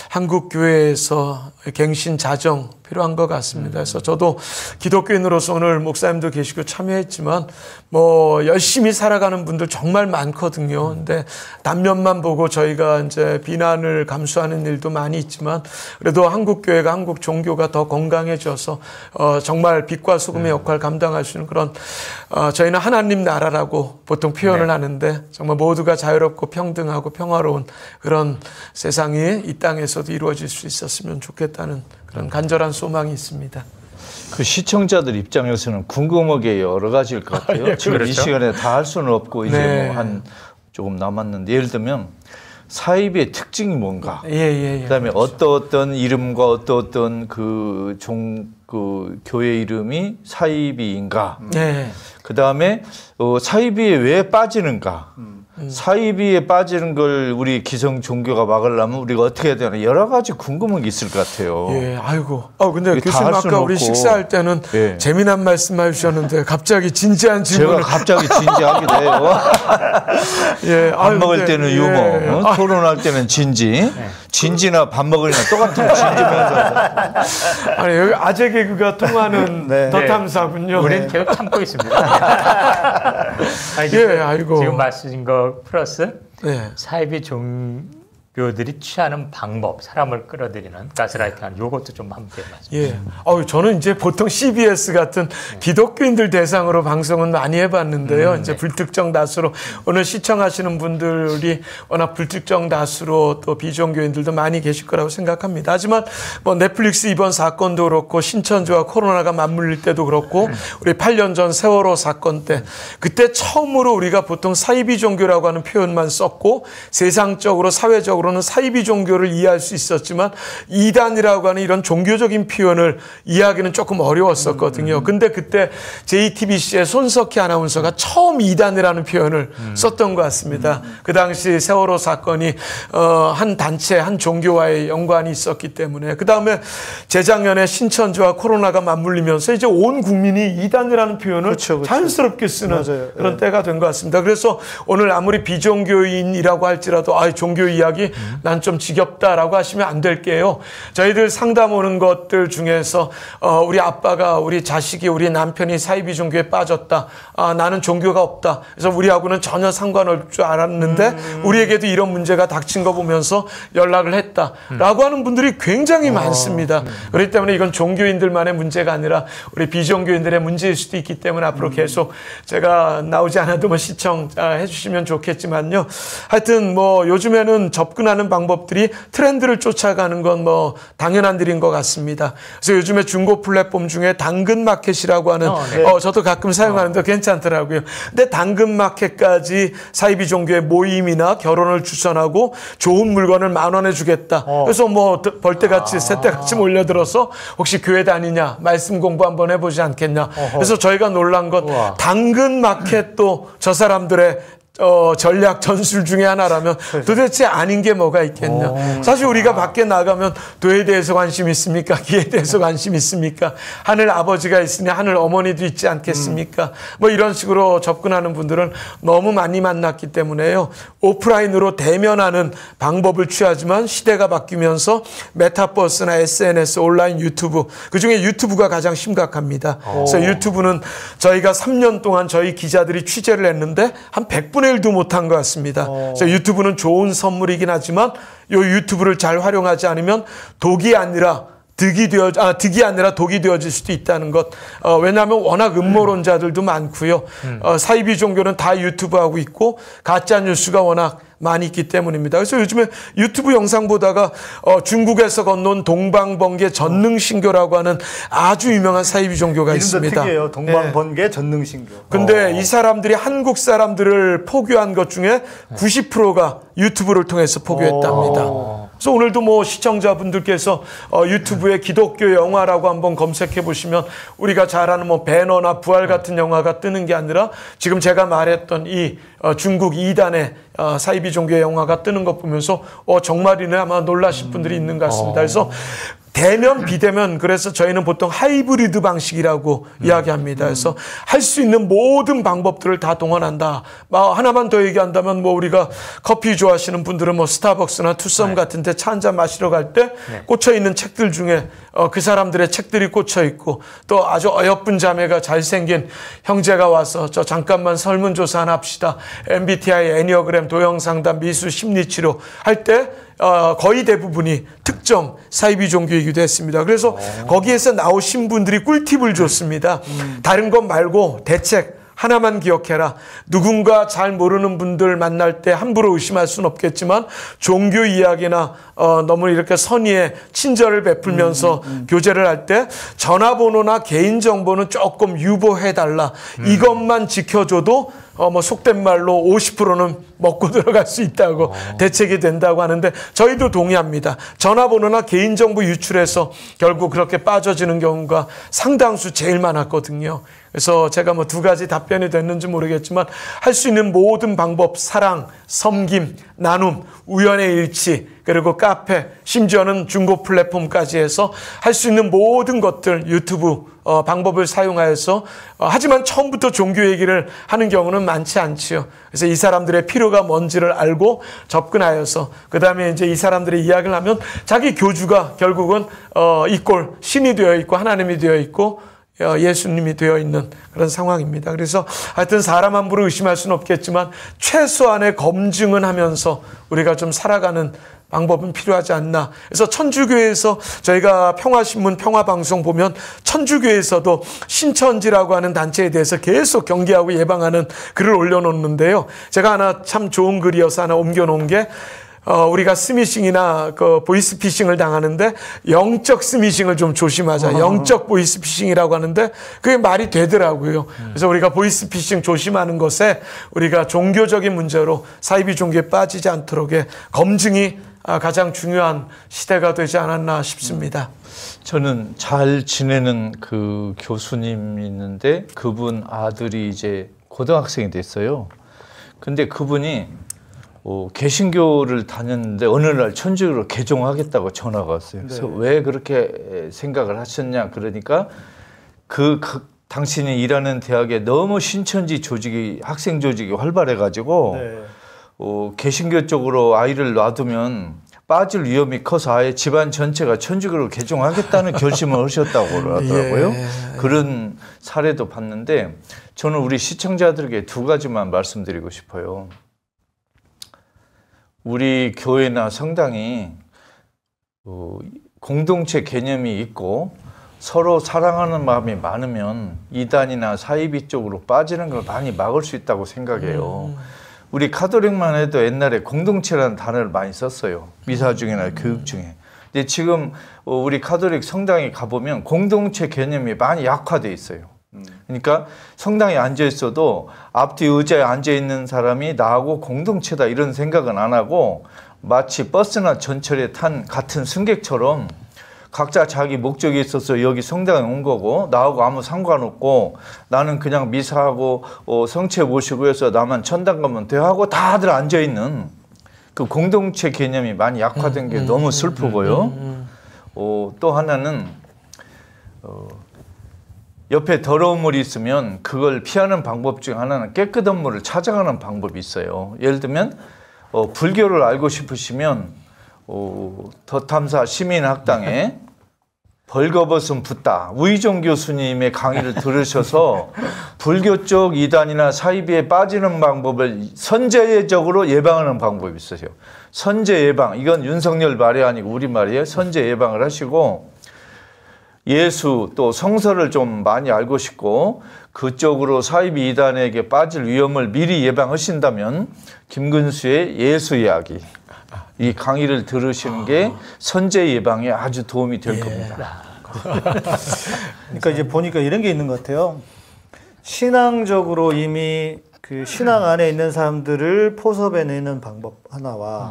한국교회에서 갱신 자정 필요한 것 같습니다. 그래서 저도 기독교인으로서 오늘 목사님도 계시고 참여했지만 뭐 열심히 살아가는 분들 정말 많거든요. 근데 단면만 보고 저희가 이제 비난을 감수하는 일도 많이 있지만 그래도 한국교회가 한국 종교가 더 건강해져서 정말 빛과 소금의 역할을 감당할 수 있는 그런 저희는 하나님 나라라고 보통 표현을 하는데 정말 모두가 자유롭고 평등하고 평화로운 그런 세상이 이 땅에서도 이루어질 수 있었으면 좋겠다는 그런 간절한 소망이 있습니다. 그 시청자들 입장에서는 궁금하게 여러 가지일 것 같아요. 지금 이 시간에 다 할 수는 없고 이제 뭐 한 조금 남았는데 예를 들면 사이비의 특징이 뭔가, 그다음에 어떤 이름과 어떤 그 교회 이름이 사이비인가, 그다음에 사이비에 왜 빠지는가. 사이비에 빠지는 걸 우리 기성 종교가 막으려면 우리가 어떻게 해야 되나 여러 가지 궁금한 게 있을 것 같아요. 근데 교수님 아까 우리 식사할 때는 재미난 말씀 해주셨는데 갑자기 진지한 질문을 제가 갑자기 진지하게 돼요. 밥 먹을 때는 유머, 토론할 때는 진지, 진지나 밥 먹으나 똑같은 진지면서. 아니 여기 아재 개그가 통하는 더 탐사군요. 우리는 계속 참고 있습니다. 지금 말씀하신 거 플러스 사이비 종교들이 취하는 방법, 사람을 끌어들이는 가스라이팅하는 요것도 좀 함께 말씀해주세요. 저는 이제 보통 CBS 같은 기독교인들 대상으로 방송은 많이 해봤는데요. 이제 불특정 다수로 오늘 시청하시는 분들이 워낙 불특정 다수로 또 비종교인들도 많이 계실 거라고 생각합니다. 하지만 뭐 넷플릭스 이번 사건도 그렇고 신천지와 코로나가 맞물릴 때도 그렇고 우리 8년 전 세월호 사건 때 그때 처음으로 우리가 보통 사이비 종교라고 하는 표현만 썼고 세상적으로 사회적으로 기본적으로는 사이비 종교를 이해할 수 있었지만 이단이라고 하는 이런 종교적인 표현을 이해하기는 조금 어려웠었거든요. 근데 그때 JTBC의 손석희 아나운서가 처음 이단이라는 표현을 썼던 것 같습니다. 그 당시 세월호 사건이 한 단체, 한 종교와의 연관이 있었기 때문에. 그 다음에 재작년에 신천지와 코로나가 맞물리면서 이제 온 국민이 이단이라는 표현을 그렇죠. 자연스럽게 쓰는 맞아요. 그런 때가 된 것 같습니다. 그래서 오늘 아무리 비종교인이라고 할지라도 종교 이야기 난 좀 지겹다라고 하시면 안 될게요. 저희들 상담 오는 것들 중에서 우리 아빠가 우리 자식이 우리 남편이 사이비 종교에 빠졌다. 나는 종교가 없다. 그래서 우리하고는 전혀 상관없을 줄 알았는데 우리에게도 이런 문제가 닥친 거 보면서 연락을 했다라고 하는 분들이 굉장히 많습니다. 그렇기 때문에 이건 종교인들만의 문제가 아니라 우리 비종교인들의 문제일 수도 있기 때문에 앞으로 계속 제가 나오지 않아도 뭐 시청해 주시면 좋겠지만요. 하여튼 뭐 요즘에는 접근하는 방법들이 트렌드를 쫓아가는 건 뭐 당연한 일인 것 같습니다. 그래서 요즘에 중고 플랫폼 중에 당근마켓이라고 하는 저도 가끔 사용하는데 괜찮더라고요. 근데 당근마켓까지 사이비 종교의 모임이나 결혼을 추천하고 좋은 물건을 10,000원에 주겠다. 그래서 뭐 벌떼같이 새떼같이 몰려들어서 혹시 교회 다니냐 말씀 공부 한번 해보지 않겠냐. 그래서 저희가 놀란 건 당근마켓도 저 사람들의 전략 전술 중에 하나라면 도대체 아닌 게 뭐가 있겠냐. 사실 우리가 밖에 나가면 도에 대해서 관심 있습니까? 기에 대해서 관심 있습니까? 하늘 아버지가 있으니 하늘 어머니도 있지 않겠습니까? 뭐 이런 식으로 접근하는 분들은 너무 많이 만났기 때문에요. 오프라인으로 대면하는 방법을 취하지만 시대가 바뀌면서 메타버스나 SNS, 온라인 유튜브, 그중에 유튜브가 가장 심각합니다. 그래서 유튜브는 저희가 3년 동안 저희 기자들이 취재를 했는데 한 100분의 1도 못한 것 같습니다. 그래서 유튜브는 좋은 선물이긴 하지만 이 유튜브를 잘 활용하지 않으면 덕이 아니라 독이 되어질 수도 있다는 것. 왜냐하면 워낙 음모론자들도 많고요. 사이비 종교는 다 유튜브 하고 있고 가짜 뉴스가 워낙 많이 있기 때문입니다. 그래서 요즘에 유튜브 영상 보다가 중국에서 건너온 동방번개 전능신교라고 하는 아주 유명한 사이비 종교가 있습니다. 이름도 특이해요. 동방번개 전능신교. 근데 이 사람들이 한국 사람들을 포교한 것 중에 90%가 유튜브를 통해서 포교했답니다. 그래서 오늘도 뭐 시청자분들께서 유튜브에 기독교 영화라고 한번 검색해 보시면 우리가 잘 아는 뭐 배너나 부활 같은 영화가 뜨는 게 아니라 지금 제가 말했던 이 중국 2단의 사이비 종교의 영화가 뜨는 것 보면서 정말이네 아마 놀라실 분들이 있는 것 같습니다. 그래서 대면 비대면 그래서 저희는 보통 하이브리드 방식이라고 이야기합니다. 그래서 할 수 있는 모든 방법들을 다 동원한다. 하나만 더 얘기한다면 뭐 우리가 커피 좋아하시는 분들은 뭐 스타벅스나 투썸 같은 데 차 한잔 마시러 갈 때 꽂혀 있는 책들 중에 그 사람들의 책들이 꽂혀 있고 또 아주 어여쁜 자매가 잘생긴 형제가 와서 저 잠깐만 설문조사 하나 합시다. MBTI, 애니어그램, 도형상담, 미수, 심리치료 할 때 거의 대부분이 특정 사이비 종교이기도 했습니다. 그래서 거기에서 나오신 분들이 꿀팁을 줬습니다. 다른 것 말고 대책 하나만 기억해라. 누군가 잘 모르는 분들 만날 때 함부로 의심할 수는 없겠지만 종교 이야기나 너무 이렇게 선의의 친절을 베풀면서 교제를 할 때 전화번호나 개인정보는 조금 유보해달라. 이것만 지켜줘도 뭐 속된 말로 50%는 먹고 들어갈 수 있다고 대책이 된다고 하는데 저희도 동의합니다. 전화번호나 개인정보 유출해서 결국 그렇게 빠져지는 경우가 상당수 제일 많았거든요. 그래서 제가 뭐 2가지 답변이 됐는지 모르겠지만 할 수 있는 모든 방법, 사랑, 섬김, 나눔, 우연의 일치, 그리고 카페, 심지어는 중고 플랫폼까지 해서 할 수 있는 모든 것들 유튜브 방법을 사용하여서 하지만 처음부터 종교 얘기를 하는 경우는 많지 않지요. 그래서 이 사람들의 필요가 뭔지를 알고 접근하여서 그 다음에 이제 이 사람들의 이야기를 하면 자기 교주가 결국은 이꼴 신이 되어 있고 하나님이 되어 있고 예수님이 되어 있는 그런 상황입니다. 그래서 하여튼 사람 함부로 의심할 수는 없겠지만 최소한의 검증은 하면서 우리가 좀 살아가는 방법은 필요하지 않나. 그래서 천주교에서 저희가 평화신문 평화방송 보면 천주교에서도 신천지라고 하는 단체에 대해서 계속 경계하고 예방하는 글을 올려놓는데요. 제가 하나 참 좋은 글이어서 하나 옮겨놓은 게 우리가 스미싱이나 그 보이스피싱을 당하는데 영적 스미싱을 좀 조심하자. 영적 보이스피싱이라고 하는데 그게 말이 되더라고요. 그래서 우리가 보이스피싱 조심하는 것에 우리가 종교적인 문제로 사이비 종교에 빠지지 않도록의 검증이 가장 중요한 시대가 되지 않았나 싶습니다. 저는 잘 지내는 그 교수님이 있는데 그분 아들이 이제 고등학생이 됐어요. 근데 그분이 개신교를 다녔는데 어느 날 천주교로 개종하겠다고 전화가 왔어요. 그래서 네. 왜 그렇게 생각을 하셨냐 그러니까 당신이 일하는 대학에 너무 신천지 조직이 학생 조직이 활발해가지고 네. 개신교 쪽으로 아이를 놔두면 빠질 위험이 커서 아예 집안 전체가 천주교로 개종하겠다는 결심을 하셨다고 하더라고요. 예. 그런 사례도 봤는데 저는 우리 시청자들에게 두 가지만 말씀드리고 싶어요. 우리 교회나 성당이 공동체 개념이 있고 서로 사랑하는 마음이 많으면 이단이나 사이비 쪽으로 빠지는 걸 많이 막을 수 있다고 생각해요. 우리 카톨릭만 해도 옛날에 공동체라는 단어를 많이 썼어요. 미사 중이나 교육 중에. 근데 지금 우리 카톨릭 성당에 가보면 공동체 개념이 많이 약화돼 있어요. 그러니까 성당에 앉아 있어도 앞뒤 의자에 앉아 있는 사람이 나하고 공동체다 이런 생각은 안 하고 마치 버스나 전철에 탄 같은 승객처럼 각자 자기 목적이 있어서 여기 성당에 온 거고 나하고 아무 상관없고 나는 그냥 미사하고 성체 모시고 해서 나만 천당 가면 돼 하고 다들 앉아있는 그 공동체 개념이 많이 약화된 게 너무 슬프고요. 또 하나는 옆에 더러운 물이 있으면 그걸 피하는 방법 중 하나는 깨끗한 물을 찾아가는 방법이 있어요. 예를 들면 불교를 알고 싶으시면 더탐사 시민학당에 벌거벗은 붓다 우희종 교수님의 강의를 들으셔서 불교 쪽 이단이나 사이비에 빠지는 방법을 선제적으로 예방하는 방법이 있어요. 선제 예방, 이건 윤석열 말이 아니고 우리 말이에요. 선제 예방을 하시고 예수 또 성서를 좀 많이 알고 싶고 그쪽으로 사이비 이단에게 빠질 위험을 미리 예방하신다면 김근수의 예수 이야기 이 강의를 들으시는 게 선제 예방에 아주 도움이 될 겁니다. 그러니까 이제 보니까 이런 게 있는 것 같아요. 신앙적으로 이미 그 신앙 안에 있는 사람들을 포섭해내는 방법 하나와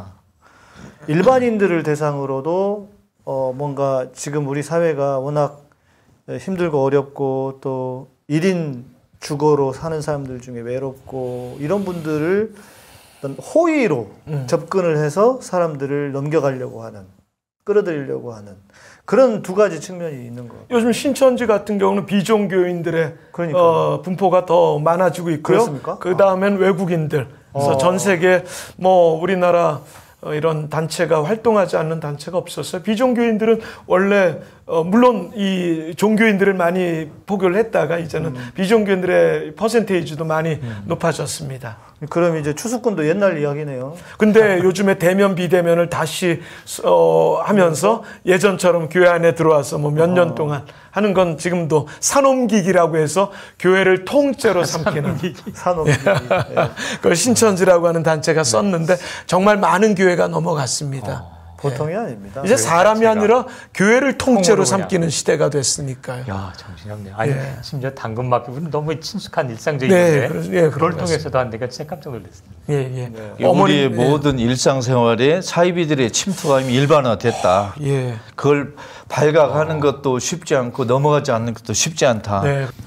일반인들을 대상으로도 뭔가 지금 우리 사회가 워낙 힘들고 어렵고 또 1인 주거로 사는 사람들 중에 외롭고 이런 분들을 어떤 호의로 접근을 해서 사람들을 넘겨가려고 하는, 끌어들이려고 하는 그런 두 가지 측면이 있는 것 같아요. 요즘 신천지 같은 경우는 비종교인들의 분포가 더 많아지고 있고요. 그렇습니까? 그 다음엔 외국인들. 그래서 전 세계 뭐 우리나라 이런 단체가 활동하지 않는 단체가 없었어요. 비종교인들은 원래 물론 이 종교인들을 많이 포교를 했다가 이제는 비종교인들의 퍼센테이지도 많이 높아졌습니다. 그럼 이제 추수꾼도 옛날 이야기네요. 근데 요즘에 대면 비대면을 다시 하면서 예전처럼 교회 안에 들어와서 뭐 몇 년 동안 하는 건 지금도 산옮기기라고 해서 교회를 통째로 삼키는 산옮기기. 네. 그걸 신천지라고 하는 단체가 썼는데 정말 많은 교회가 넘어갔습니다. 보통이 아닙니다. 이제 사람이 아니라 교회를 통째로 삼키는 시대가 됐으니까요. 야, 정신없네요. 아니, 심지어 당근마켓은 너무 친숙한 일상적인데 그걸 통해서도 안 되니까 진짜 깜짝 놀랐습니다. 우리의 모든 일상생활에 사이비들의 침투가 이미 일반화됐다. 그걸 발각하는 것도 쉽지 않고 넘어가지 않는 것도 쉽지 않다.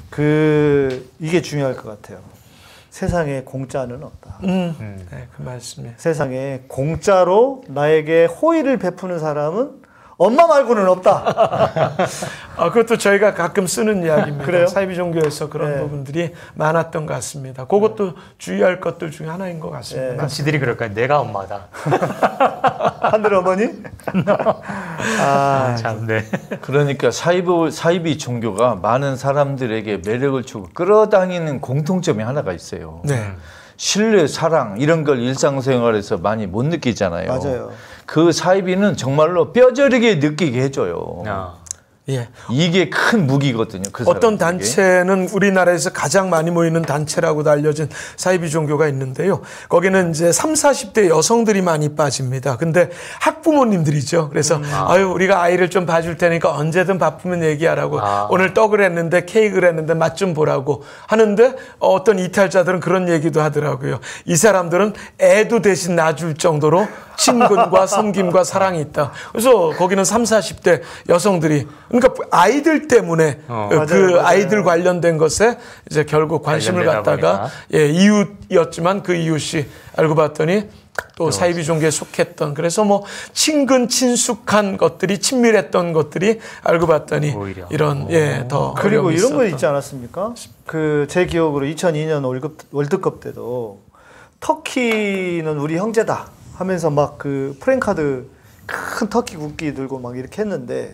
이게 중요할 것 같아요. 세상에 공짜는 없다. 네, 그 말씀이에요. 세상에 공짜로 나에게 호의를 베푸는 사람은 엄마 말고는 없다. 그것도 저희가 가끔 쓰는 이야기입니다. 그래요? 사이비 종교에서 그런 부분들이 많았던 것 같습니다. 그것도 주의할 것들 중에 하나인 것 같습니다. 지들이 그럴까요? 내가 엄마다. 하늘 어머니? 참, 네. 그러니까 사이비 종교가 많은 사람들에게 매력을 주고 끌어당기는 공통점이 하나가 있어요. 신뢰, 사랑 이런 걸 일상생활에서 많이 못 느끼잖아요. 맞아요. 그 사이비는 정말로 뼈저리게 느끼게 해줘요. 이게 큰 무기거든요. 그 어떤 사람들에게. 단체는 우리나라에서 가장 많이 모이는 단체라고도 알려진 사이비 종교가 있는데요. 거기는 이제 30, 40대 여성들이 많이 빠집니다. 근데 학부모님들이죠. 그래서 우리가 아이를 좀 봐줄 테니까 언제든 바쁘면 얘기하라고 오늘 떡을 했는데 케이크를 했는데 맛 좀 보라고 하는데 어떤 이탈자들은 그런 얘기도 하더라고요. 이 사람들은 애도 대신 놔줄 정도로 친근과 섬김과 사랑이 있다. 그래서 거기는 30, 40대 여성들이 그러니까 아이들 때문에 맞아요. 아이들 관련된 것에 이제 결국 관심을 갖다가 이웃이었지만 그 이웃이 알고 봤더니 또 사이비 종교에 속했던 그래서 뭐 친근 친숙한 것들이 친밀했던 것들이 알고 봤더니 오히려. 이런 더 그리고 이런 거 있었던. 있지 않았습니까? 그 제 기억으로 2002년 월드컵 때도 터키는 우리 형제다 하면서 막 그 프랭카드 큰 터키 국기 들고 막 이렇게 했는데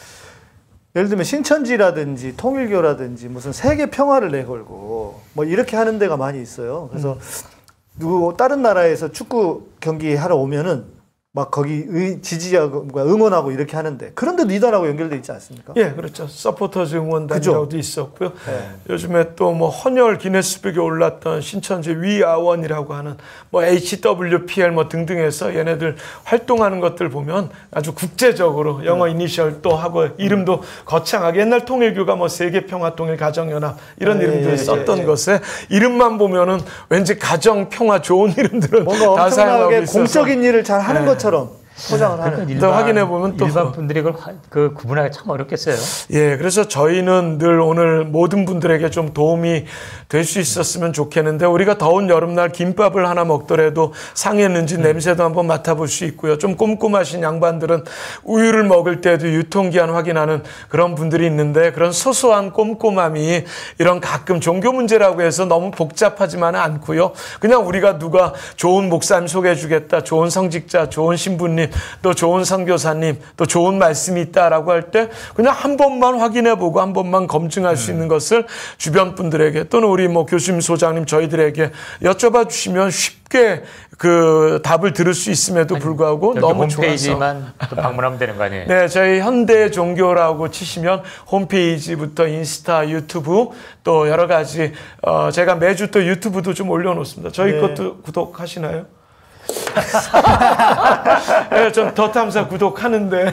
예를 들면 신천지라든지 통일교라든지 무슨 세계 평화를 내걸고 뭐 이렇게 하는 데가 많이 있어요. 그래서 다른 나라에서 축구 경기 하러 오면은 막 거기 지지하고 응원하고 이렇게 하는데 그런데도 이단하고 연결돼 있지 않습니까? 예, 그렇죠. 서포터즈 응원단이라고도 있었고요. 네. 요즘에 또 뭐 헌혈 기네스북에 올랐던 신천지 위아원이라고 하는 뭐 HWPL 뭐 등등해서 얘네들 활동하는 것들 보면 아주 국제적으로 영어 이니셜 또 하고 이름도 거창하게 옛날 통일교가 뭐 세계평화통일 가정연합 이런 이름들 썼던 것에 이름만 보면은 왠지 가정평화 좋은 이름들은 뭔가 다 사용하고 엄청나게 있어서 공적인 일을 잘 하는 것처럼 포장을 하는. 또 확인해 보면 또 일반 분들이 그걸 구분하기 참 어렵겠어요. 예, 그래서 저희는 늘 오늘 모든 분들에게 좀 도움이 될 수 있었으면 좋겠는데 우리가 더운 여름날 김밥을 하나 먹더라도 상했는지 냄새도 한번 맡아볼 수 있고요. 좀 꼼꼼하신 양반들은 우유를 먹을 때도 유통기한 확인하는 그런 분들이 있는데 그런 소소한 꼼꼼함이 이런 가끔 종교 문제라고 해서 너무 복잡하지만은 않고요. 그냥 우리가 누가 좋은 목사님 소개해 주겠다, 좋은 성직자, 좋은 신부님, 또 좋은 선교사님, 또 좋은 말씀이 있다라고 할 때 그냥 한 번만 확인해 보고 한 번만 검증할 수 있는 것을 주변 분들에게 또는 우리 뭐 교수님, 소장님 저희들에게 여쭤봐 주시면 쉽게 그 답을 들을 수 있음에도 불구하고 너무 홈페이지만 좋아서 방문하면 되는 거 아니에요? 네, 저희 현대 종교라고 치시면 홈페이지부터 인스타, 유튜브 또 여러 가지 제가 매주 또 유튜브도 좀 올려놓습니다. 저희 것도 구독하시나요? 네, 전 더 탐사 구독하는데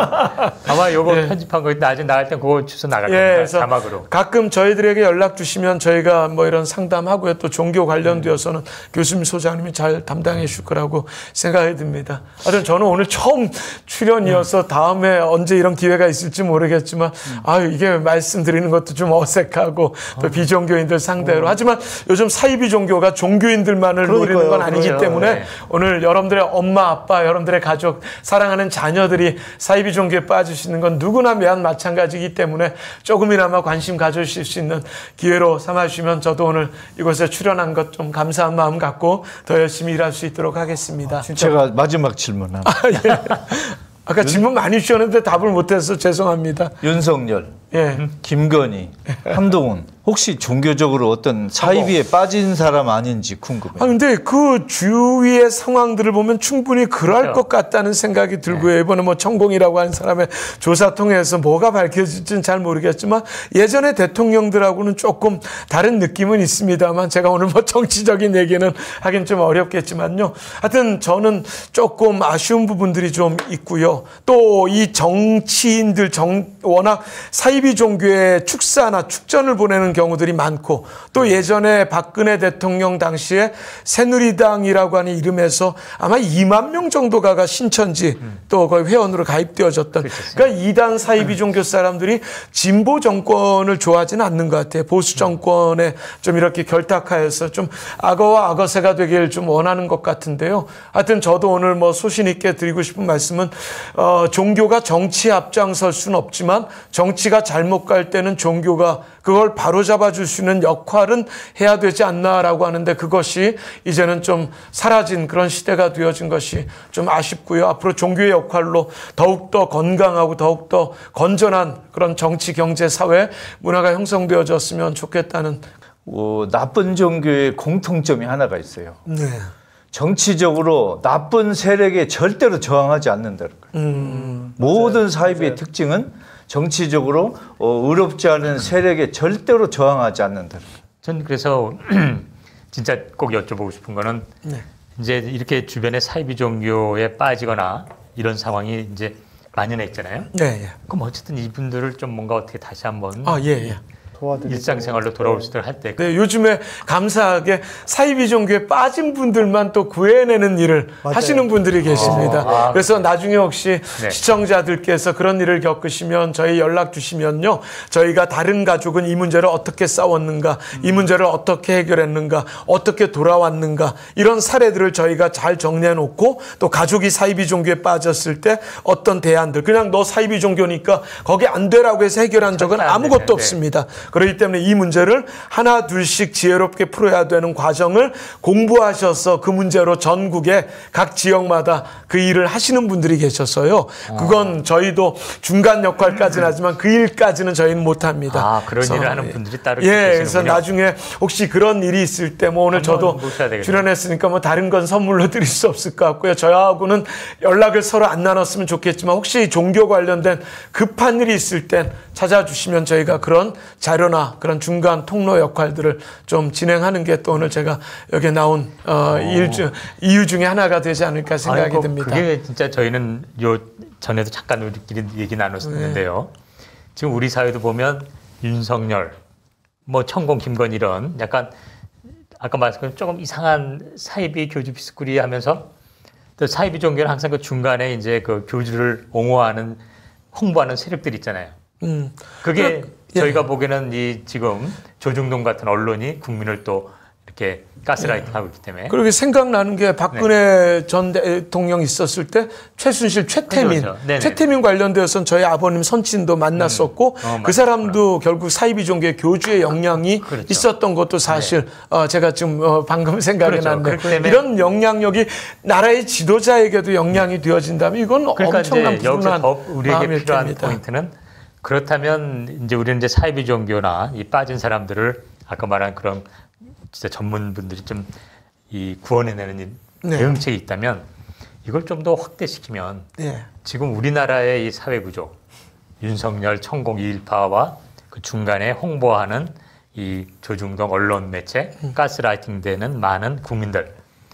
아마 요거 편집한 거 나중에 나갈 땐 그거 주소 나갈 겁니다. 자막으로. 가끔 저희들에게 연락 주시면 저희가 뭐 이런 상담하고요. 또 종교 관련되어서는 교수님, 소장님이 잘 담당해 주실 거라고 생각이 듭니다. 하여튼 저는 오늘 처음 출연이어서 다음에 언제 이런 기회가 있을지 모르겠지만 이게 말씀드리는 것도 좀 어색하고 또 비종교인들 상대로 하지만 요즘 사이비 종교가 종교인들만을 노리는 건 아니기 때문에 오늘 여러분들의 엄마, 아빠, 여러분들의 가족, 사랑하는 자녀들이 사이비 종교에 빠지시는 건 누구나 매한 마찬가지이기 때문에 조금이나마 관심 가져주실 수 있는 기회로 삼아주시면 저도 오늘 이곳에 출연한 것 좀 감사한 마음 갖고 더 열심히 일할 수 있도록 하겠습니다. 제가 마지막 질문 하나. 예. 아까 질문 많이 주셨는데 답을 못해서 죄송합니다. 윤석열, 김건희, 한동훈 혹시 종교적으로 어떤 사이비에 빠진 사람 아닌지 궁금해요. 근데 그 주위의 상황들을 보면 충분히 그럴 것 같다는 생각이 들고요. 이번에 뭐 천공이라고 하는 사람의 조사 통해서 뭐가 밝혀질지는 잘 모르겠지만 예전에 대통령들하고는 조금 다른 느낌은 있습니다만 제가 오늘 뭐 정치적인 얘기는 하긴 좀 어렵겠지만요. 하여튼 저는 조금 아쉬운 부분들이 좀 있고요. 또 이 정치인들 워낙 사이비 종교의 축사나 축전을 보내는 경우들이 많고 또 예전에 박근혜 대통령 당시에 새누리당이라고 하는 이름에서 아마 2만 명 정도가 신천지 또 거의 회원으로 가입되어졌던 그러니까 이단 사이비 종교 사람들이 진보 정권을 좋아하지는 않는 것 같아요. 보수 정권에 좀 이렇게 결탁하여서 좀 악어와 악어새가 되길 좀 원하는 것 같은데요. 하여튼 저도 오늘 뭐 소신 있게 드리고 싶은 말씀은 종교가 정치에 앞장설 수는 없지만 정치가 잘못 갈 때는 종교가 그걸 바로잡아 줄 수 있는 역할은 해야 되지 않나라고 하는데 그것이 이제는 좀 사라진 그런 시대가 되어진 것이 좀 아쉽고요. 앞으로 종교의 역할로 더욱더 건강하고 더욱더 건전한 그런 정치, 경제, 사회, 문화가 형성되어졌으면 좋겠다는 나쁜 종교의 공통점이 하나가 있어요. 네. 정치적으로 나쁜 세력에 절대로 저항하지 않는다는 거예요. 모든 사이비의 특징은 정치적으로 의롭지 않은 세력에 절대로 저항하지 않는다는 거예요. 전 그래서 진짜 꼭 여쭤보고 싶은 거는 이제 이렇게 주변에 사이비 종교에 빠지거나 이런 상황이 이제 만연해 있잖아요. 네. 그럼 어쨌든 이분들을 좀 뭔가 어떻게 다시 한번 일상생활로 돌아올 수 있도록 할 때. 네, 요즘에 감사하게 사이비 종교에 빠진 분들만 또 구해내는 일을 하시는 분들이 계십니다. 그래서 나중에 혹시 시청자들께서 그런 일을 겪으시면 저희 연락 주시면요. 저희가 다른 가족은 이 문제를 어떻게 싸웠는가, 이 문제를 어떻게 해결했는가, 어떻게 돌아왔는가 이런 사례들을 저희가 잘 정리해 놓고 또 가족이 사이비 종교에 빠졌을 때 어떤 대안들, 그냥 너 사이비 종교니까 거기 안 되라고 해서 해결한 적은 아무것도 없습니다. 그렇기 때문에 이 문제를 하나 둘씩 지혜롭게 풀어야 되는 과정을 공부하셔서 그 문제로 전국의 각 지역마다 그 일을 하시는 분들이 계셔서요. 그건 저희도 중간 역할까지는 하지만 그 일까지는 저희는 못합니다. 그런 일을 하는 분들이 따로 계시는군요. 그래서 나중에 혹시 그런 일이 있을 때 뭐 오늘 저도 출연했으니까 뭐 다른 건 선물로 드릴 수 없을 것 같고요. 저하고는 연락을 서로 안 나눴으면 좋겠지만 혹시 종교 관련된 급한 일이 있을 땐 찾아주시면 저희가 그런 자료나 그런 중간 통로 역할들을 좀 진행하는 게 또 오늘 제가 여기 나온 이유 중에 하나가 되지 않을까 생각이 듭니다. 그게 진짜 저희는 요 전에도 잠깐 우리끼리 얘기 나눴었는데요. 지금 우리 사회도 보면 윤석열, 뭐 천공, 김건희 이런 약간 아까 말씀드린 조금 이상한 사이비 교주 비스꾸리 하면서 또 사이비 종교는 항상 그 중간에 이제 그 교주를 옹호하는 홍보하는 세력들이 있잖아요. 그게 저희가 보기에는 이 지금 조중동 같은 언론이 국민을 또 이렇게 가스라이팅하고 있기 때문에. 그렇게 생각나는 게 박근혜 전 대통령 있었을 때 최순실, 최태민, 최태민 관련되어서는 저희 아버님 선친도 만났었고 그 사람도 결국 사이비 종교의 교주의 영향이 있었던 것도 사실 제가 지금 방금 생각이 났네요. 이런 영향력이 나라의 지도자에게도 영향이 되어진다면 이건 그러니까 엄청난 여기서 더 우리에게 마음일 필요한 텐입니다. 포인트는 그렇다면 이제 우리는 이제 사이비 종교나 이 빠진 사람들을 아까 말한 그런 진짜 전문분들이 좀 이 구원해내는 대응책이 있다면 이걸 좀 더 확대시키면 지금 우리나라의 이 사회 구조, 윤석열, 천공, 이일파와 그 중간에 홍보하는 이 조중동 언론 매체, 가스라이팅되는 많은 국민들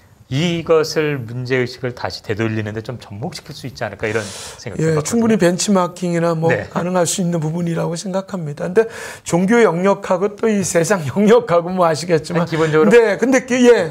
이것을 문제의식을 다시 되돌리는데 좀 접목시킬 수 있지 않을까 이런 생각이 들었거든요. 충분히 벤치마킹이나 뭐 가능할 수 있는 부분이라고 생각합니다. 근데 종교 영역하고 또 이 세상 영역하고 뭐 아시겠지만 기본적으로 근데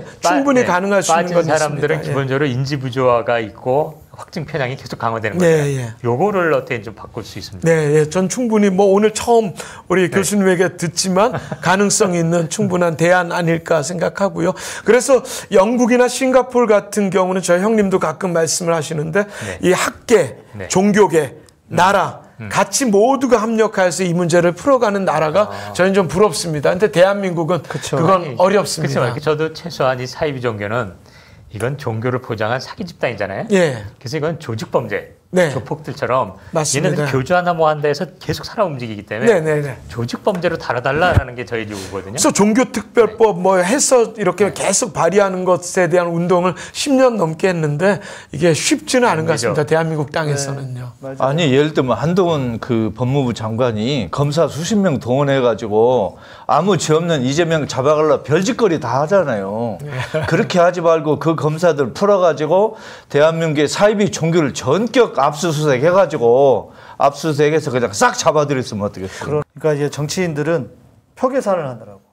충분히 가능할 수 있는 건 있습니다. 사람들은 기본적으로 인지 부조화가 있고 확증 편향이 계속 강화되는 거예요. 요거를 어떻게 좀 바꿀 수 있습니다. 전 충분히 뭐 오늘 처음 우리 교수님에게 듣지만 가능성이 있는 충분한 대안 아닐까 생각하고요. 그래서 영국이나 싱가포르 같은 경우는 저희 형님도 가끔 말씀을 하시는데 이 학계, 종교계, 나라 같이 모두가 합력해서 이 문제를 풀어가는 나라가 저희는 좀 부럽습니다. 근데 대한민국은 그건 어렵습니다. 그렇죠. 저도 최소한 이 사이비 종교는 이건 종교를 포장한 사기 집단이잖아요. 그래서 이건 조직범죄, 조폭들처럼 맞습니다. 얘는 교주 하나 뭐 한다 해서 계속 살아 움직이기 때문에 조직범죄로 다뤄달라는 게 저희 요구거든요. 그래서 종교특별법 뭐 해서 이렇게 계속 발의하는 것에 대한 운동을 10년 넘게 했는데 이게 쉽지는 않은 것 같습니다. 대한민국 땅에서는요. 아니 예를 들면 한동훈 그 법무부 장관이 검사 수십 명 동원해가지고 아무 죄 없는 이재명 잡아가려고 별짓거리 다 하잖아요. 그렇게 하지 말고 그 검사들 풀어가지고 대한민국의 사이비 종교를 전격 압수수색 해가지고 압수수색해서 그냥 싹 잡아들였으면 어떻겠어요. 그러니까 이제 정치인들은 표 계산을 하더라고.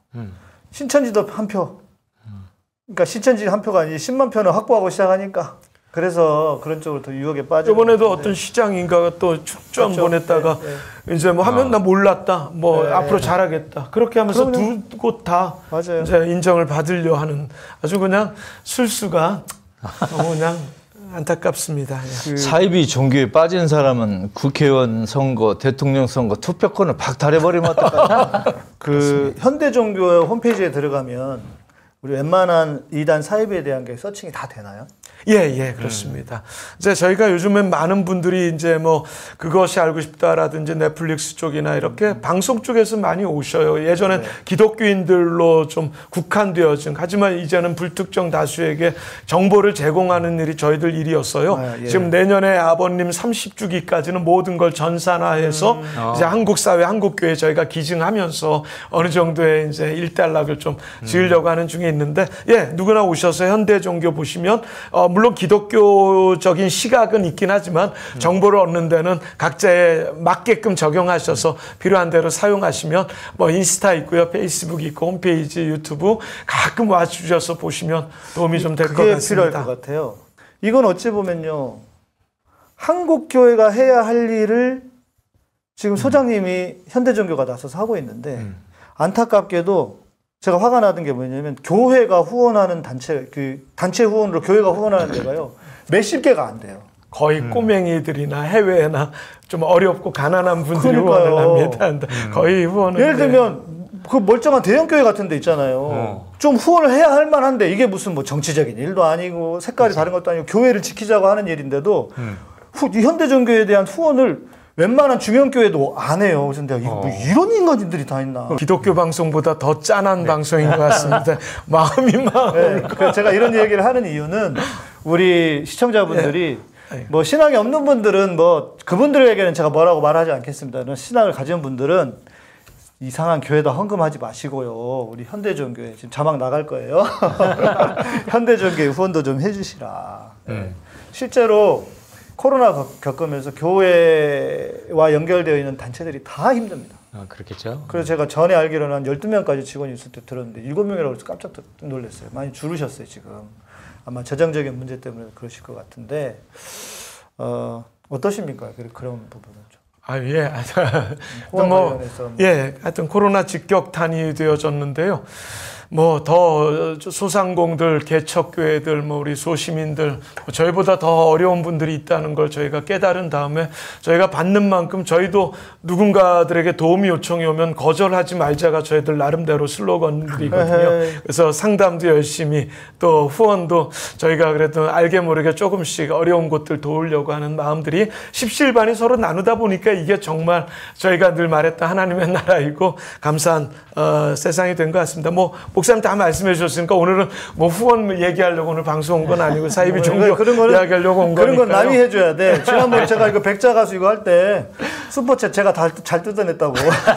신천지도 한 표. 그러니까 신천지 한 표가 아니지 10만 표는 확보하고 시작하니까. 그래서 그런 쪽으로 더 유혹에 빠져. 이번에도 어떤 시장인가가 또 축전 보냈다가 이제 뭐 하면 나 몰랐다. 뭐 앞으로 잘하겠다. 그렇게 하면서 두 곳 다 이제 인정을 받으려 하는 아주 그냥 술수가 너무 그냥 안타깝습니다. 사이비 종교에 빠진 사람은 국회의원 선거, 대통령 선거 투표권을 박탈해버리면 어떨까요? 그 현대 종교 홈페이지에 들어가면 우리 웬만한 이단 사이비에 대한 게 서칭이 다 되나요? 그렇습니다. 이제 저희가 요즘엔 많은 분들이 이제 뭐 그것이 알고 싶다라든지 넷플릭스 쪽이나 이렇게 방송 쪽에서 많이 오셔요. 예전엔 기독교인들로 좀 국한되어진, 하지만 이제는 불특정 다수에게 정보를 제공하는 일이 저희들 일이었어요. 지금 내년에 아버님 30주기까지는 모든 걸 전산화해서 이제 한국 사회, 한국 교회 저희가 기증하면서 어느 정도의 이제 일단락을 좀 지으려고 하는 중에 있는데, 누구나 오셔서 현대 종교 보시면 물론 기독교적인 시각은 있긴 하지만 정보를 얻는 데는 각자에 맞게끔 적용하셔서 필요한 대로 사용하시면 뭐 인스타 있고요, 페이스북 있고, 홈페이지, 유튜브 가끔 와주셔서 보시면 도움이 좀 될 것 같습니다. 그게 필요할 것 같아요. 이건 어찌 보면요, 한국 교회가 해야 할 일을 지금 소장님이 현대종교가 나서서 하고 있는데 안타깝게도 제가 화가 나던 게 뭐냐면 교회가 후원하는 단체, 그 단체 후원으로 교회가 후원하는 데가요 몇십 개가 안 돼요. 거의 꼬맹이들이나 해외나 좀 어렵고 가난한 분들이 그러니까요. 후원을 합니다. 거의 후원을. 예를 들면 그 멀쩡한 대형 교회 같은 데 있잖아요. 좀 후원을 해야 할 만한데 이게 무슨 뭐 정치적인 일도 아니고 색깔이 다른 것도 아니고 교회를 지키자고 하는 일인데도 이 현대종교에 대한 후원을 웬만한 중형교회도 안 해요. 그래서 내가 뭐 이런 인간들이 다 있나. 기독교 방송보다 더 짠한 방송인 것 같습니다. 마음이 네, 그래서 제가 이런 얘기를 하는 이유는 우리 시청자분들이 뭐 신앙이 없는 분들은 뭐 그분들에게는 제가 뭐라고 말하지 않겠습니다. 신앙을 가진 분들은 이상한 교회도 헌금하지 마시고요. 우리 현대종교회 지금 자막 나갈 거예요. 현대종교회 후원도 좀 해주시라. 실제로 코로나 겪으면서 교회와 연결되어 있는 단체들이 다 힘듭니다. 그렇겠죠. 그래서 제가 전에 알기로는 한 12명까지 직원이 있을 때 들었는데 7명이라고 해서 깜짝 놀랐어요. 많이 줄으셨어요, 지금. 아마 재정적인 문제 때문에 그러실 것 같은데, 어떠십니까? 그런 부분은 좀. 예. 하여튼 코로나 직격탄이 되어졌는데요. 뭐 더 소상공들, 개척교회들, 뭐 우리 소시민들, 저희보다 더 어려운 분들이 있다는 걸 저희가 깨달은 다음에 저희가 받는 만큼 저희도 누군가들에게 도움이 요청이 오면 거절하지 말자가 저희들 나름대로 슬로건들이거든요. 그래서 상담도 열심히, 또 후원도 저희가 그래도 알게 모르게 조금씩 어려운 곳들 도우려고 하는 마음들이 십실반이 서로 나누다 보니까 이게 정말 저희가 늘 말했던 하나님의 나라이고 감사한 세상이 된 것 같습니다. 뭐 목사님 다 말씀해 주셨으니까 오늘은 뭐 후원 얘기하려고 오늘 방송 온 건 아니고 사이비 종교 이야기하려고 온 거니까요. 그런 건 남이 해줘야 돼. 지난번에 제가 이거 백자 가수 이거 할 때 슈퍼챗 제가 잘 뜯어냈다고.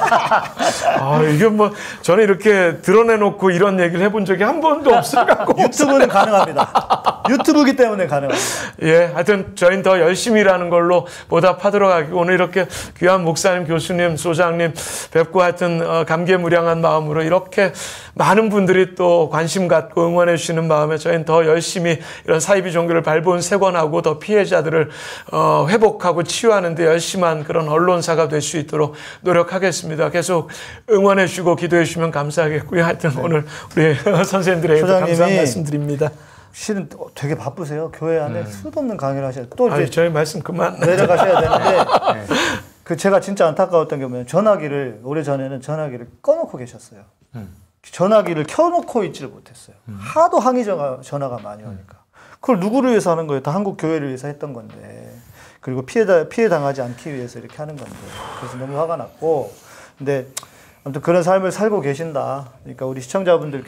이게 뭐 저는 이렇게 드러내놓고 이런 얘기를 해본 적이 한 번도 없을 것 같고. 유튜브는 가능합니다. 유튜브이기 때문에 가능합니다. 예, 하여튼 저희는 더 열심히 일하는 걸로 보답하도록 하고 오늘 이렇게 귀한 목사님, 교수님, 소장님 뵙고 하여튼 감개무량한 마음으로 이렇게 많은 분들이 또 관심 갖고 응원해 주시는 마음에 저희는 더 열심히 이런 사이비 종교를 발본 세권하고 더 피해자들을 회복하고 치유하는 데 열심한 그런 언론사가 될 수 있도록 노력하겠습니다. 계속 응원해 주시고 기도해 주시면 감사하겠고요. 하여튼 오늘 우리 선생님들에게 감사한 말씀 드립니다. 실은 되게 바쁘세요. 교회 안에 수도 없는 강의를 하셔야 또 이제 저희 말씀 그만 내려가셔야 되는데 제가 진짜 안타까웠던 게 뭐냐면 전화기를 오래전에는 전화기를 꺼놓고 계셨어요. 전화기를 켜놓고 있지를 못했어요. 하도 항의 전화가 많이 오니까. 그걸 누구를 위해서 하는 거예요? 다 한국 교회를 위해서 했던 건데. 그리고 피해 당하지 않기 위해서 이렇게 하는 건데. 그래서 너무 화가 났고. 근데 아무튼 그런 삶을 살고 계신다. 그러니까 우리 시청자분들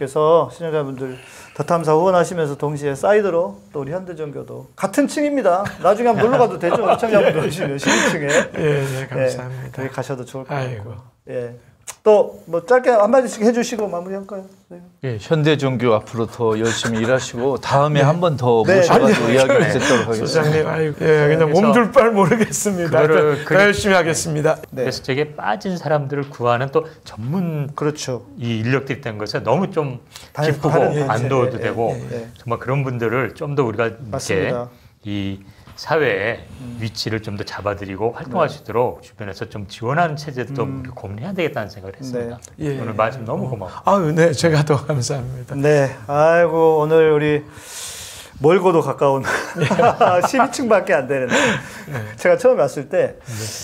더 탐사 후원하시면서 동시에 사이드로 또 우리 현대종교도 같은 층입니다. 나중에 한번 놀러 가도 되죠. 시청자분들 오시면 12층에. 예, 감사합니다. 거기 가셔도 좋을 것 같고. 예. 또 뭐 짧게 한마디씩 해주시고 마무리할까요? 예, 현대종교 앞으로 더 열심히 일하시고 다음에 한 번 더 모셔가지고 이야기를 듣도록 하겠습니다. 소장님, 그냥 몸둘 바를 모르겠습니다. 더 열심히 하겠습니다. 그래서 저게 빠진 사람들을 구하는 또 전문 이 인력들이 된 것에 너무 좀 기쁘고 안도도 되고 정말 그런 분들을 좀 더 우리가 이렇게 이 사회의 위치를 좀 더 잡아드리고 활동할 수 있도록 주변에서 좀 지원하는 체제도 좀 고민해야 되겠다는 생각을 했습니다. 오늘 말씀 너무 고마워요. 네, 제가 더 감사합니다. 네, 아이고 오늘 우리 멀고도 가까운 12층밖에 안 되는데 제가 처음에 왔을 때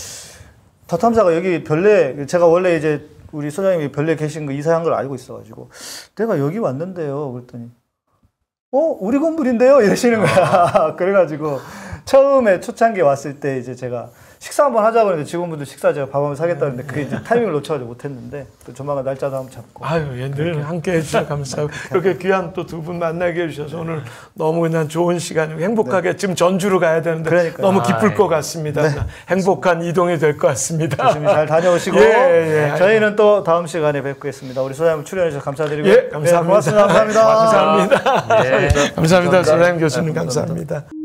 더 탐사가 여기 별내 제가 원래 이제 우리 소장님이 별내 계신 거 이사한 걸 알고 있어가지고 내가 여기 왔는데요. 그랬더니 우리 건물인데요? 이러시는 거야. 그래가지고 처음에 초창기에 왔을 때 이제 제가 식사 한번 하자고 했는데 직원분들 식사 제가 밥 한번 사겠다는데 그게 이제 타이밍을 놓쳐가지고 못했는데 또 조만간 날짜도 한번 잡고. 아유, 늘 함께 해주셔서 감사하고 그렇게 귀한 또 두 분 만나게 해주셔서 오늘 너무 그냥 좋은 시간이고 행복하게 지금 전주로 가야 되는데 그러니까요. 너무 기쁠 것 같습니다. 행복한 이동이 될 것 같습니다. 조심히 잘 다녀오시고 저희는 또 다음 시간에 뵙겠습니다. 우리 소장님 출연해 주셔서 감사드리고 예, 감사합니다. 고맙습니다. 감사합니다. 감사합니다. 감사합니다. 소장님 교수님 감사합니다.